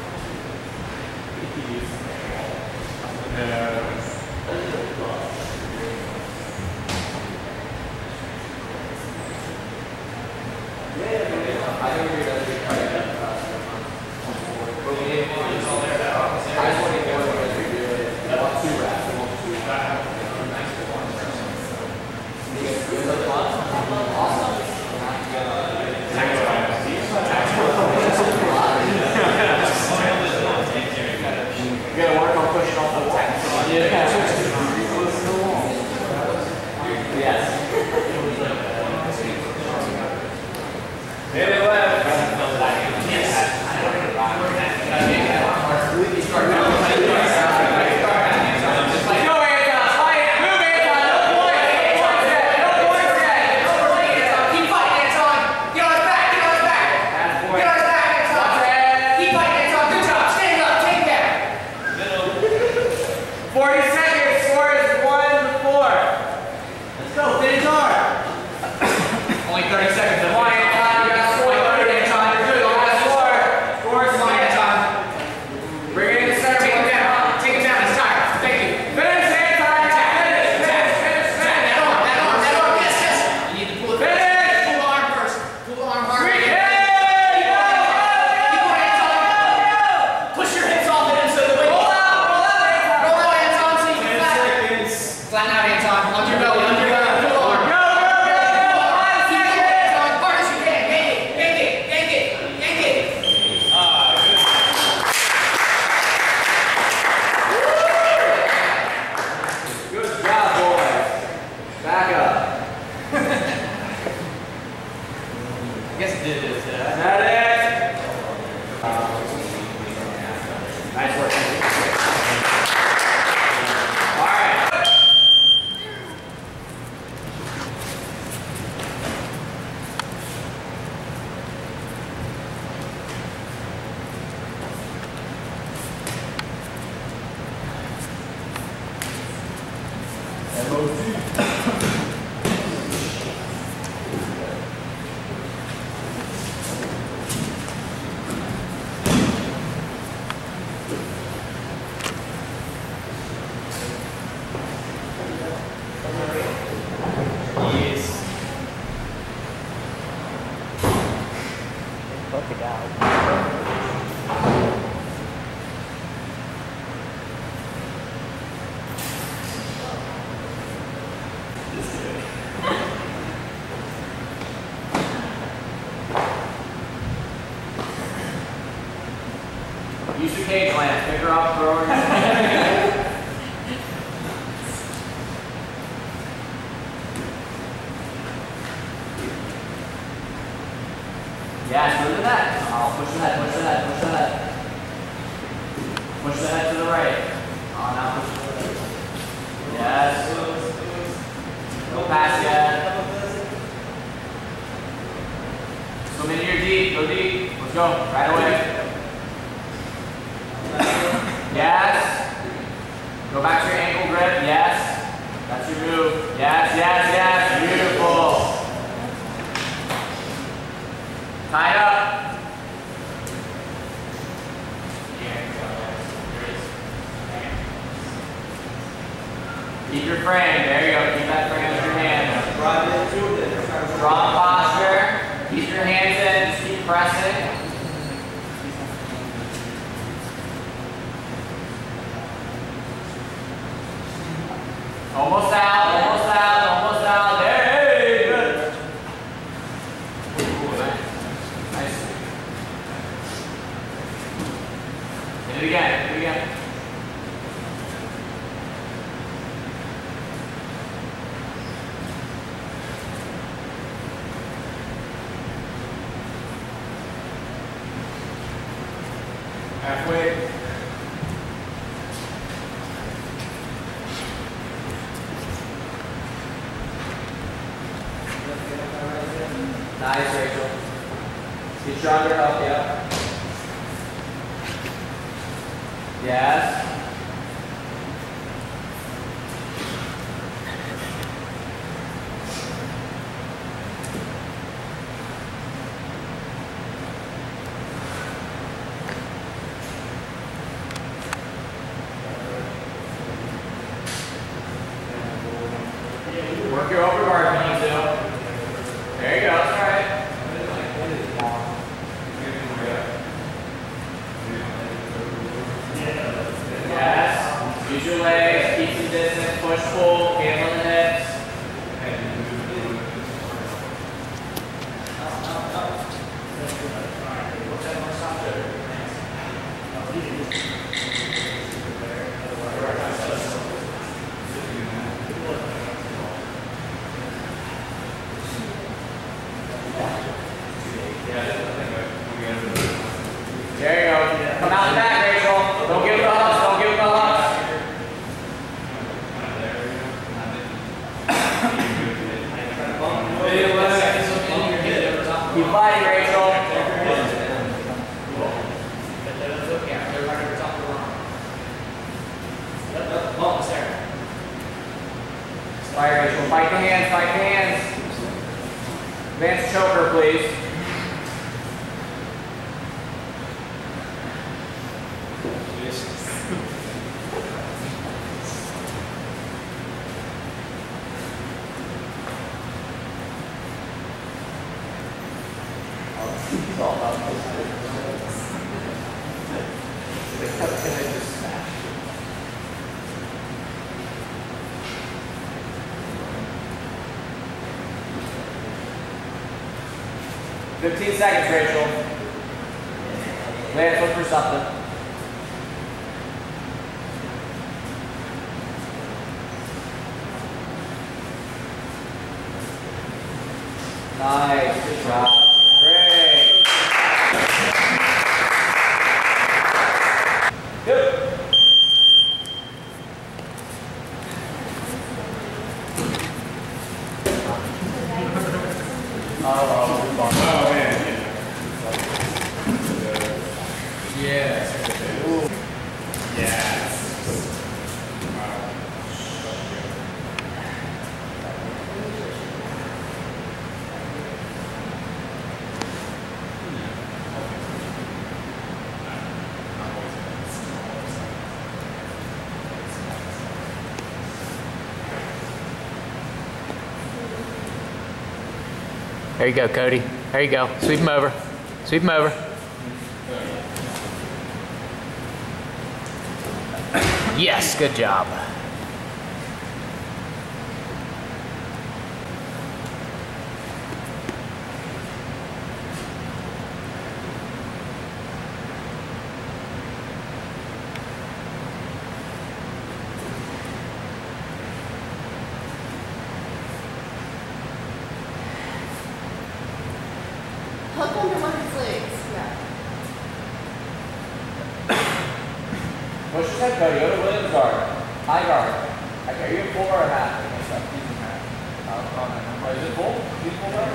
Speaker 3: Use your cage lance. Pick her up, throw her in. Yes, move to that. Oh, push the head, push the head, push the head. Push the head to the right. Oh, now push the head. Yes. Go past yet. Swim into your deep. Go deep. Let's go. Right away. Yes. Go back to your ankle grip. Yes. That's your move. Yes, yes, yes. Beautiful. Tie it up. Keep your frame. There you go. Keep that frame with your hand. Strong posture. Keep your hands in. Just keep pressing. Almost out, almost out, almost out. Hey, good. Ooh, nice. Nice. Hit it again, hit it again.
Speaker 1: Halfway.
Speaker 5: Nice, Rachel. Get stronger, help you. Yes.
Speaker 3: Work your overguard if you need to. There you go, that's all right. Yes. Use your legs, keep some distance, push, pull, hand on the hips. There you go. Come out the back, Rachel. Don't give it the hooks. Don't give it the hooks. Keep fighting, Rachel. Fight, Rachel. Fight the hands. Fight the hands. Advanced choker, please. It's all about those fifteen seconds, Rachel. Lance, look for something. Nice, good job. Great. Good. Oh, oh, man. Yeah. Ooh. Yeah.
Speaker 4: There you go, Cody. There you go. Sweep him over. Sweep him over. Yes, good job.
Speaker 2: Hook under one of his legs. Yeah.
Speaker 3: Push your head, Cody. Go to Williams guard. High guard. Okay, are you a full or a half? Oh, is it full? Is it full guard?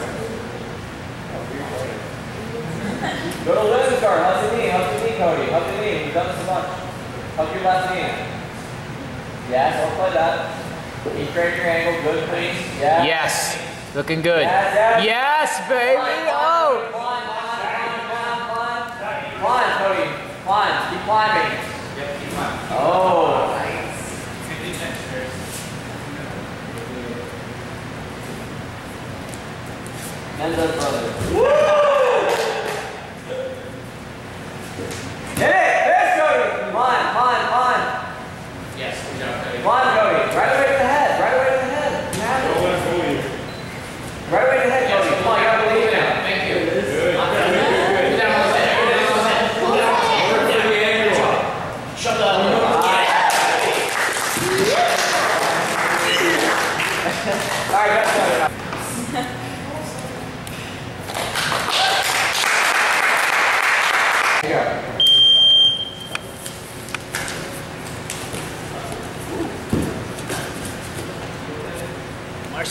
Speaker 3: Go to Williams guard. Hug your knee. Hug your knee, Cody. Hug your knee. We've done this a bunch. Hug your left knee. Yes, don't play that. Keep straight your ankle. Good, please. Yes.
Speaker 4: Yes. Looking good.
Speaker 3: Yes, yes.
Speaker 4: Yes, baby. Oh.
Speaker 3: Climb, climb, climb, climb, climb. Climb, Cody. Climb. Keep climbing.
Speaker 6: Yep, keep climbing.
Speaker 3: Oh. Mendo's brother. Woo! Hit it! Finish, Cody! Climb, climb, climb.
Speaker 6: Yes, good job, Cody.
Speaker 3: Climb, Cody. Right away to the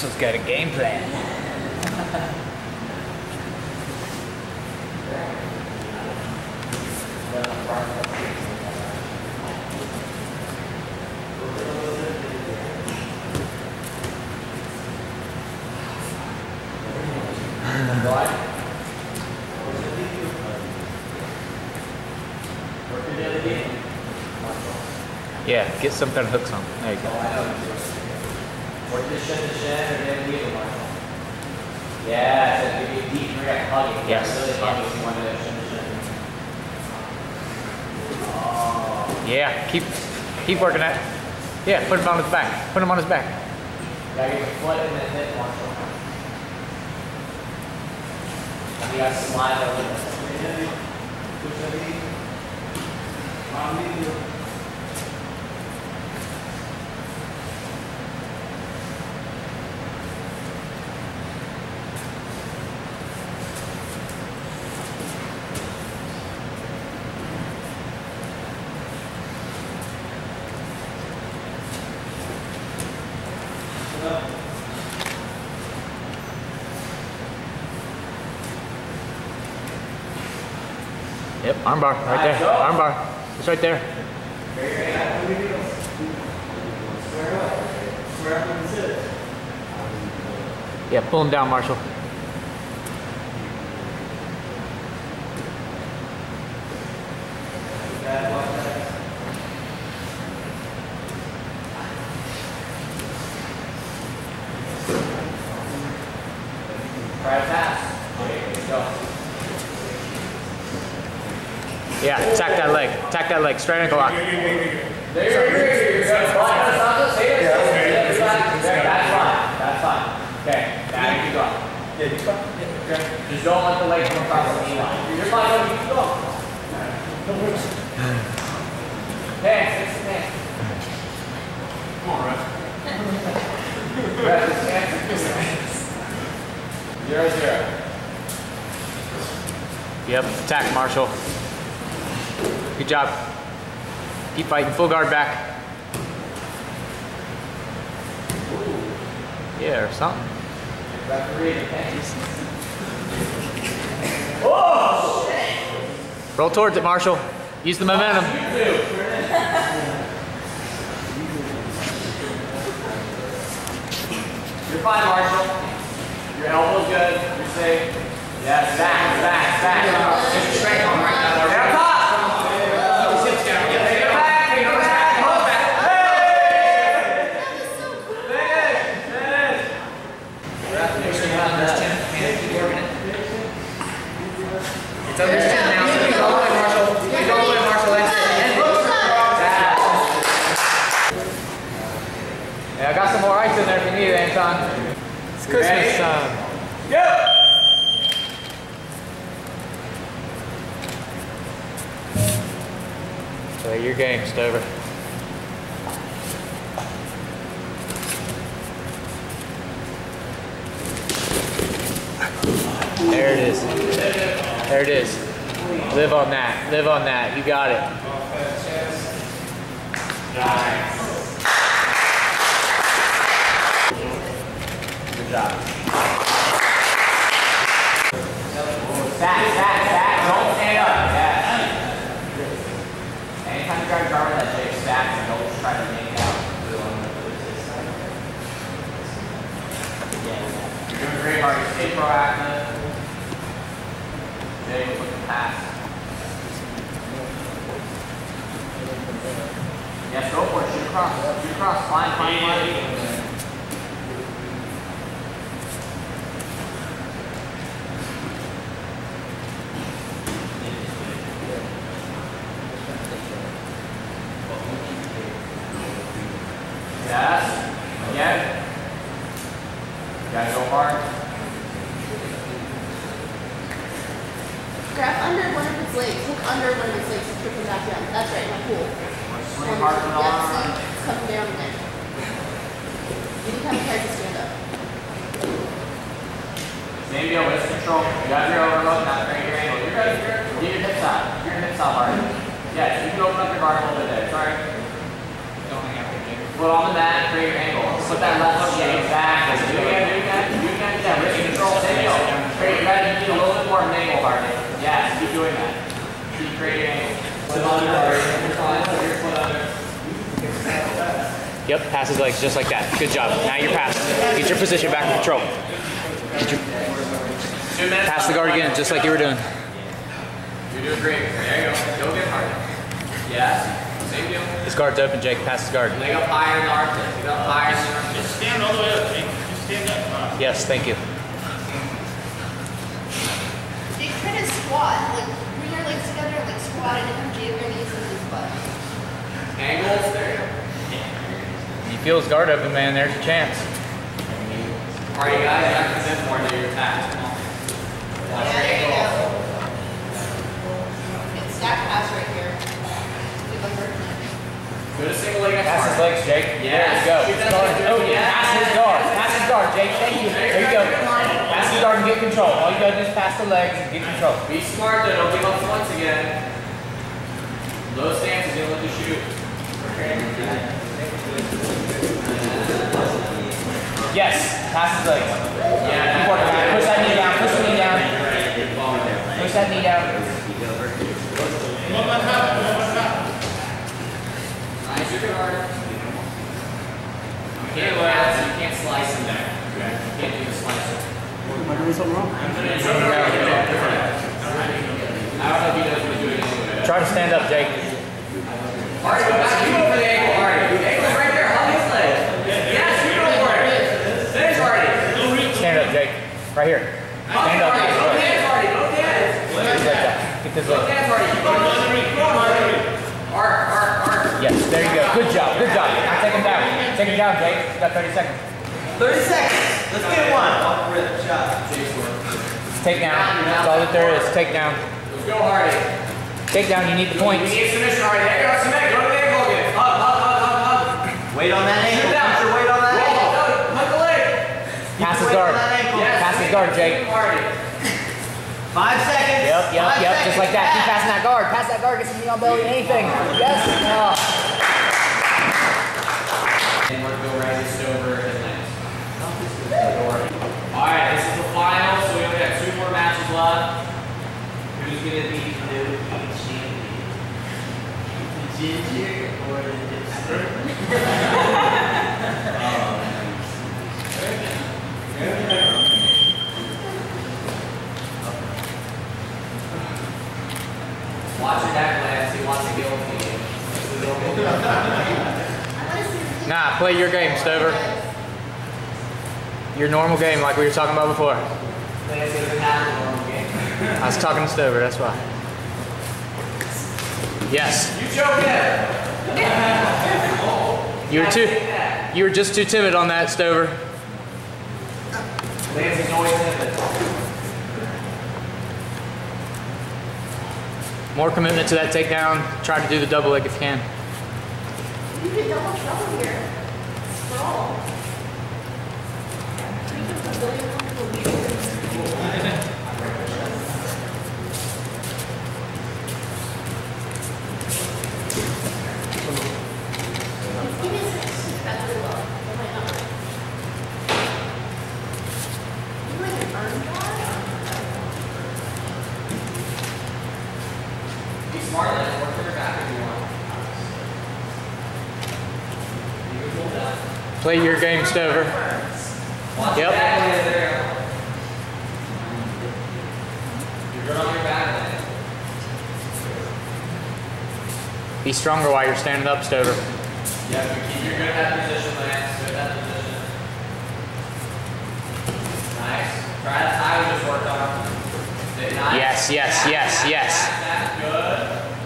Speaker 4: Marshall's got a game plan. Yeah, get some kind of hooks on. There you go.
Speaker 3: Work this shin to shin or then leave it, Marshall. Yeah, so give you a deep grip, hugging.
Speaker 4: Yes.
Speaker 3: Really hugging if you want to shin to shin. Oh.
Speaker 4: Yeah, keep keep working that. Yeah, put him on his back. Put him on his back.
Speaker 3: Gotta get your foot in the hip, Marshall. And you gotta slide over this.
Speaker 4: Yep, armbar, right there. Armbar. It's right there. Yeah, pull him down, Marshall.
Speaker 3: Try to pass. Okay, let's go.
Speaker 4: Yeah, tack that leg. Tack that leg. Straight ankle lock.
Speaker 3: There you go. That's fine. That's fine. Okay, now you keep going.
Speaker 6: Yeah, keep going. Yeah, okay.
Speaker 3: Just don't let the leg come across the knee line. You're fine. You keep going. Hands, fix the hands.
Speaker 6: Come on, Ref.
Speaker 3: Ref, this hands. Zero, zero.
Speaker 4: Yep, attack, Marshall. Good job. Keep fighting. Full guard back. Yeah, or something.
Speaker 3: Oh, shit.
Speaker 4: Roll towards it, Marshall. Use the momentum.
Speaker 3: You're fine, Marshall. Your elbow's good. You're safe. Yes, back, back, back. Just straight on right now. Down top. Take it back, take it back. Hold back. Hey! Finish, finish.
Speaker 5: It's under his chin now, so keep all the way, Marshall. Keep all the way, Marshall. That's it.
Speaker 4: Yeah, I got some more ice in there if you need it, Anton. It's Christmas time.
Speaker 3: Go!
Speaker 4: So your game, Stover. There it is. There it is. Live on that. Live on that. You got it.
Speaker 3: Nice. Good job. Back, back, back. Don't stand up. Yeah. Anytime you try to guard that Jake, stack and don't try to yank out. You're doing great, Marty. Stay proactive. Jake, look at the pass. Yes, go for it. Shoot across. Shoot across. Climb, climb, climb. Yes. Again. You gotta go hard.
Speaker 2: Grab under one of his legs. Hook under one of his legs and trip him back down. That's right, now cool.
Speaker 3: Swing hard for the
Speaker 2: Yep,
Speaker 3: arm.
Speaker 2: see? It's coming down again. You can have a hard to stand up.
Speaker 3: Same deal, wrist control. You got your overload, now bring your angle. You're good. Get your hips out. Get your hips out hard. Yes, you can open up your guard a little bit there. Sorry. Foot on the mat, create your angle. Put that left hook in. Exactly. Do it again, do it again, do it again. Yeah, wrist control. There you go. Create, you gotta need a little bit more of an angle, partner. Yes, keep doing that. Keep creating angles. Put under, your foot under, your foot under.
Speaker 4: Yep, pass his legs just like that. Good job. Now you're passing. Get your position back in control. Get your, pass the guard again, just like you were doing.
Speaker 3: You're doing great. There you go. Go get hard. Yes. Same deal.
Speaker 4: His guard's open, Jake. Pass his guard.
Speaker 3: Leg up higher in the armpit. Leg up higher in the armpit.
Speaker 6: Just stand all the way up, Jake. Just stand up.
Speaker 4: Yes, thank you.
Speaker 2: Jake, try to squat. Like, bring your legs together, like squat and then jab your knees into his butt.
Speaker 3: Angles. There you go.
Speaker 4: You feel his guard open, man. There's your chance.
Speaker 3: All right, you guys, you have to present more to your attack. Watch your
Speaker 2: Yeah, there you
Speaker 3: angles.
Speaker 2: go. It's stack pass right here.
Speaker 3: Go to single leg.
Speaker 4: Pass his legs, Jake.
Speaker 3: Yes.
Speaker 4: There you go.
Speaker 3: Shoot that
Speaker 4: Guard.
Speaker 3: leg.
Speaker 4: Oh, yeah. Pass his guard. Pass his guard, Jake. Thank you. There you go. Pass his guard and get control. All you gotta do is pass the legs and get control.
Speaker 3: Be smart though, don't give up once again. Low stance is gonna let you shoot.
Speaker 4: Yes, pass his legs.
Speaker 3: Yeah,
Speaker 4: Keep working on it. Push that knee down. Push the knee down. Push that knee down.
Speaker 3: Nice, you're good hard. You can't pass, you can't slice in there. You can't do the slicer.
Speaker 6: Am I doing something wrong?
Speaker 3: I don't know if he knows what he's doing anyway.
Speaker 4: Try to stand up, Jake.
Speaker 3: Alright, go back, you go for the ankle, alright. Ankle's right there, hug his leg. Yes, you go for it. Finish, Artie.
Speaker 4: Stand up, Jake. Right here. Stand up.
Speaker 3: Artie, go dance, Artie, go dance.
Speaker 4: Just like that. Get this
Speaker 3: Go
Speaker 4: leg.
Speaker 3: dance, Artie. Keep going, keep going, Artie. Arc, arc, arc.
Speaker 4: Yes, there you go. Good job. Good job. Now take him down. Take him down, Jake. You got thirty seconds.
Speaker 6: thirty seconds. Let's get one.
Speaker 4: Take down. That's all that there is. Take down.
Speaker 3: Let's go, Artie.
Speaker 4: Take down. You need the
Speaker 3: We
Speaker 4: points.
Speaker 3: need submission, Artie. There you go, submit. Go to the ankle again. Hug, hug, hug, hug, hug.
Speaker 6: Weight on that ankle.
Speaker 3: Shoot down.
Speaker 6: Put your weight on that
Speaker 3: Roll,
Speaker 6: ankle.
Speaker 3: no, hug the leg.
Speaker 4: Pass his
Speaker 6: weight
Speaker 4: guard.
Speaker 6: on that ankle.
Speaker 3: Yes.
Speaker 4: Pass his guard, Jake.
Speaker 3: Artie.
Speaker 6: Five seconds.
Speaker 4: Yep, yep,
Speaker 6: Five
Speaker 4: yep.
Speaker 6: seconds.
Speaker 4: Just like that. Keep passing that guard. Pass that guard. Get some knee on belly. Anything. Yes. Oh.
Speaker 3: And we're going to go right this over and land. Alright, this is the final, so we only got two more matches left. Who's going to be the new champion? The ginger or the dipstick? Watch your back, Lance. He wants to get with me.
Speaker 4: Nah, play your game, Stover. Your normal game like we were talking about before.
Speaker 3: Lance doesn't have a normal game.
Speaker 4: I was talking to Stover, that's why. Yes.
Speaker 3: You choked him!
Speaker 4: You were too you were just too timid on that, Stover.
Speaker 3: Lance is always timid.
Speaker 4: More commitment to that takedown. Try to do the double leg if you can.
Speaker 2: You did double trouble here. Sprawl.
Speaker 3: Be smart, Lance. Work for your back if you want. You can pull that.
Speaker 4: Play your game, Stover.
Speaker 3: Watch
Speaker 4: Yep.
Speaker 3: your back, Lance. There you go. You're good on your back, Lance.
Speaker 4: Be stronger while you're standing up, Stover.
Speaker 3: Yeah, but keep your good at that position, Lance. Good at that position. Nice. Try that tie we just worked on. Nice.
Speaker 4: Yes, yes,
Speaker 3: Back,
Speaker 4: yes,
Speaker 3: back,
Speaker 4: yes.
Speaker 3: back, back. Good.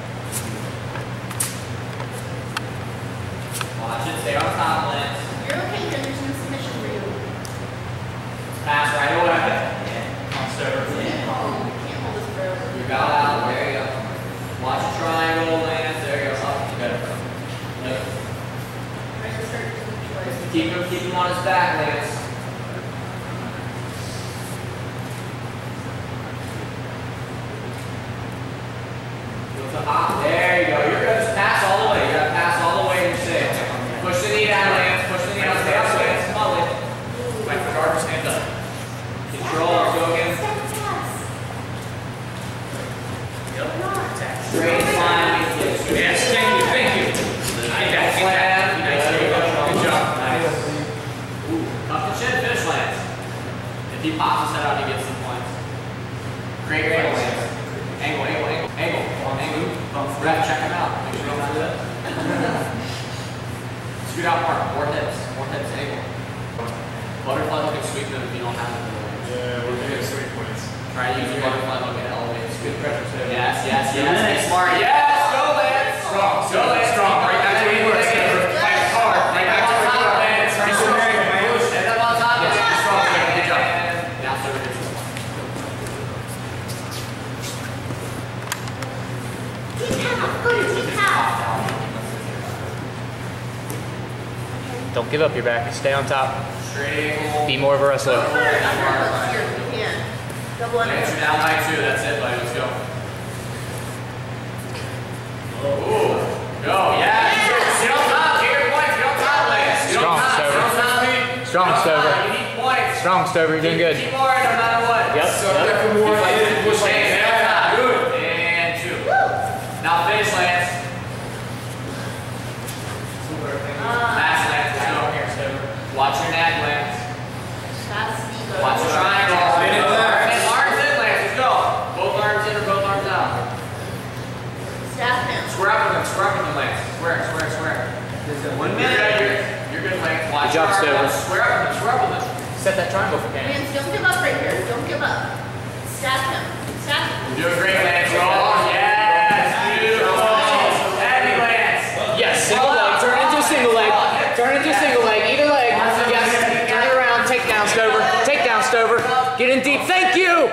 Speaker 3: Watch it. Stay on top, Lance.
Speaker 2: You're okay here. There's no submission for you.
Speaker 3: Pass right away. Yeah. On server,
Speaker 2: You
Speaker 3: please.
Speaker 2: can't hold, you can't hold this forever.
Speaker 3: You got out. There you go. Watch a triangle, Lance. There you go. Up. Good. Good.
Speaker 2: Right, let's start doing the choice.
Speaker 3: Keep him, keep him on his back, Lance. Go to hop. There you go. You're good. Just pass all the way. You gotta pass all the way and you're safe. Push the knee down, Lance. Push the knee down. Stay up, Lance. Straight line.
Speaker 4: Yes, thank you, thank you. Get that, get that. Nice, there you go. Good job.
Speaker 3: Nice. Ooh, tuck the chin, finish Lance. If he pops his head out, he gets some points. Great angle, Lance. Angle, angle, angle, angle, angle. Ref, check him out. Make sure you don't do that. Scoot out more, more hips, more hips, angle. Butterfly hook and sweep them if you don't have them.
Speaker 6: Yeah, we're gonna get sweet points.
Speaker 3: Try to use your butterfly hook and elevate. Good pressure too. Yes, yes, yes. Stay smart. Yes, go Lance. Strong, go Lance. Strong. Right back to where you were. Fight hard. Right back to where you were. Lance. Right to where you were. Stand up on top. Yes, strong. Good job. Now serve it.
Speaker 2: Deep half. Good. Deep half.
Speaker 4: Don't give up your back. Stay on top.
Speaker 3: Straight angle.
Speaker 4: Be more of a wrestler.
Speaker 2: Upper, upper hooks here if you can. Double under.
Speaker 3: Lance, you're down by two. That's it, buddy. Let's go. Ooh. Go. Yeah. Sit on top. Get your points. Get on top, Lance. Get
Speaker 4: Strong,
Speaker 3: on top.
Speaker 4: Stover.
Speaker 3: Sit on top.
Speaker 4: Strong, Stover.
Speaker 3: You need points.
Speaker 4: Strong, Stover. You're doing good.
Speaker 3: Keep going no matter what.
Speaker 4: Yep.
Speaker 6: So that for more, I didn't push like
Speaker 3: Stay on
Speaker 6: that.
Speaker 3: top.
Speaker 6: Good.
Speaker 3: And two. Now finish, Lance. Fast, Lance. Let's go. Watch your neck, Lance.
Speaker 2: That's the
Speaker 3: Watch your triangle.
Speaker 6: Spin it left.
Speaker 3: And arms in, Lance. Let's go. Both arms in or both arms out.
Speaker 2: Staff him.
Speaker 3: Square up with them. Square up with them, Lance. Square, square, square. One minute. You're, you're good, Lance. Watch
Speaker 4: Good job,
Speaker 3: your arms.
Speaker 4: Stover.
Speaker 3: Square up with them. Square up with them.
Speaker 4: Set that triangle for Ken.
Speaker 2: Lance, don't give up right here. Don't give up. Staff him. Staff him.
Speaker 3: You're doing great, Lance. Oh, yes. Beautiful. Heavy, Lance.
Speaker 4: Yes, single leg. Turn into a single leg. Turn into a single leg. Either leg. Yes. Turn it around. Take down, Stover. Take down, Stover. Get in deep. Thank you.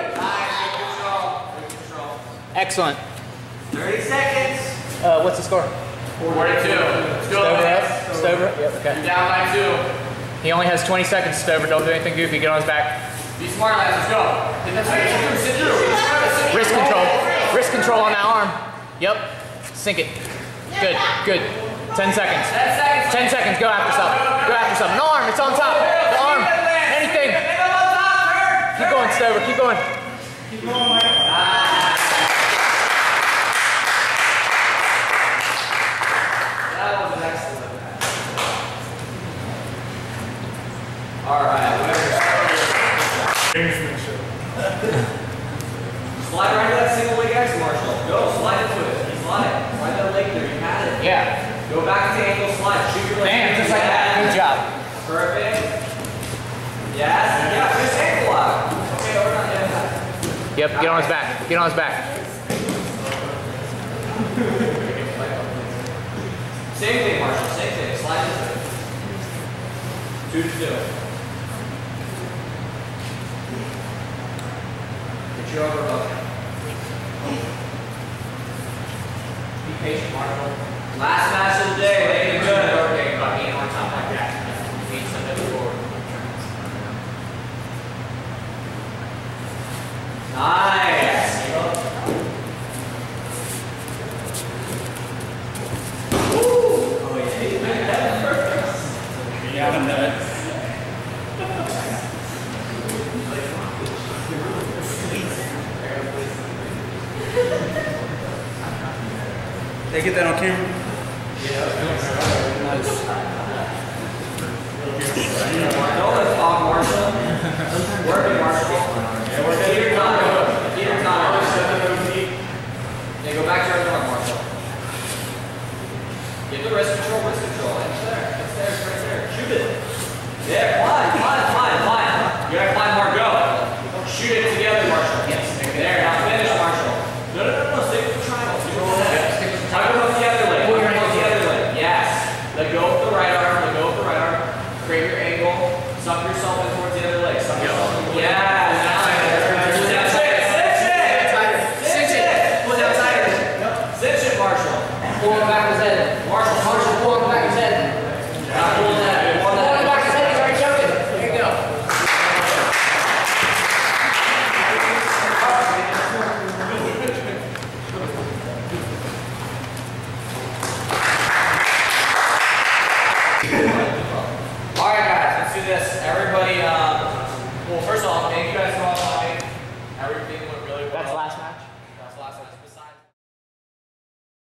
Speaker 4: Excellent.
Speaker 3: thirty seconds.
Speaker 4: Uh, what's the score?
Speaker 3: forty-two. Let's go,
Speaker 4: Stover
Speaker 3: Lance.
Speaker 4: up. Stover. Yep.
Speaker 3: You're
Speaker 4: Okay.
Speaker 3: down by two.
Speaker 4: He only has twenty seconds. Stover. Don't do anything goofy. Get on his back.
Speaker 3: Be smart, Lance. Let's go. Sit through. Sit through. Sit through.
Speaker 4: Wrist control. Wrist control on that arm. Yep. Sink it. Good. Good. Ten seconds.
Speaker 3: ten seconds.
Speaker 4: Ten seconds. Go after something. Go after something. No arm. It's on top. The arm. Anything. Keep going, Stover. Keep going.
Speaker 6: Keep going, man.
Speaker 3: That was an excellent match. All right. Slide right to that single leg X, Marshall. Go. Slide into it. Slide. Slide that leg there. You had it.
Speaker 4: Yeah.
Speaker 3: Go back to ankle slide. Shoot your leg.
Speaker 4: Bam. Just like that. Good job.
Speaker 3: Perfect. Yes. Yeah. Finish ankle out. Okay. We're not doing that.
Speaker 4: Yep. Get on his back. Get on his back.
Speaker 3: Same thing, Marshall. Same thing. Slide into it. Two to two. Get your over above. Be patient, Marshall. Last match of the day. Lay it good. Okay, about eight on top like that. Eight something forward. Nice. Oh yeah, you made that perfect.
Speaker 6: Yeah, I'm nuts. They get that on camera?
Speaker 3: Don't let's talk, Marshall. Working, Marshall.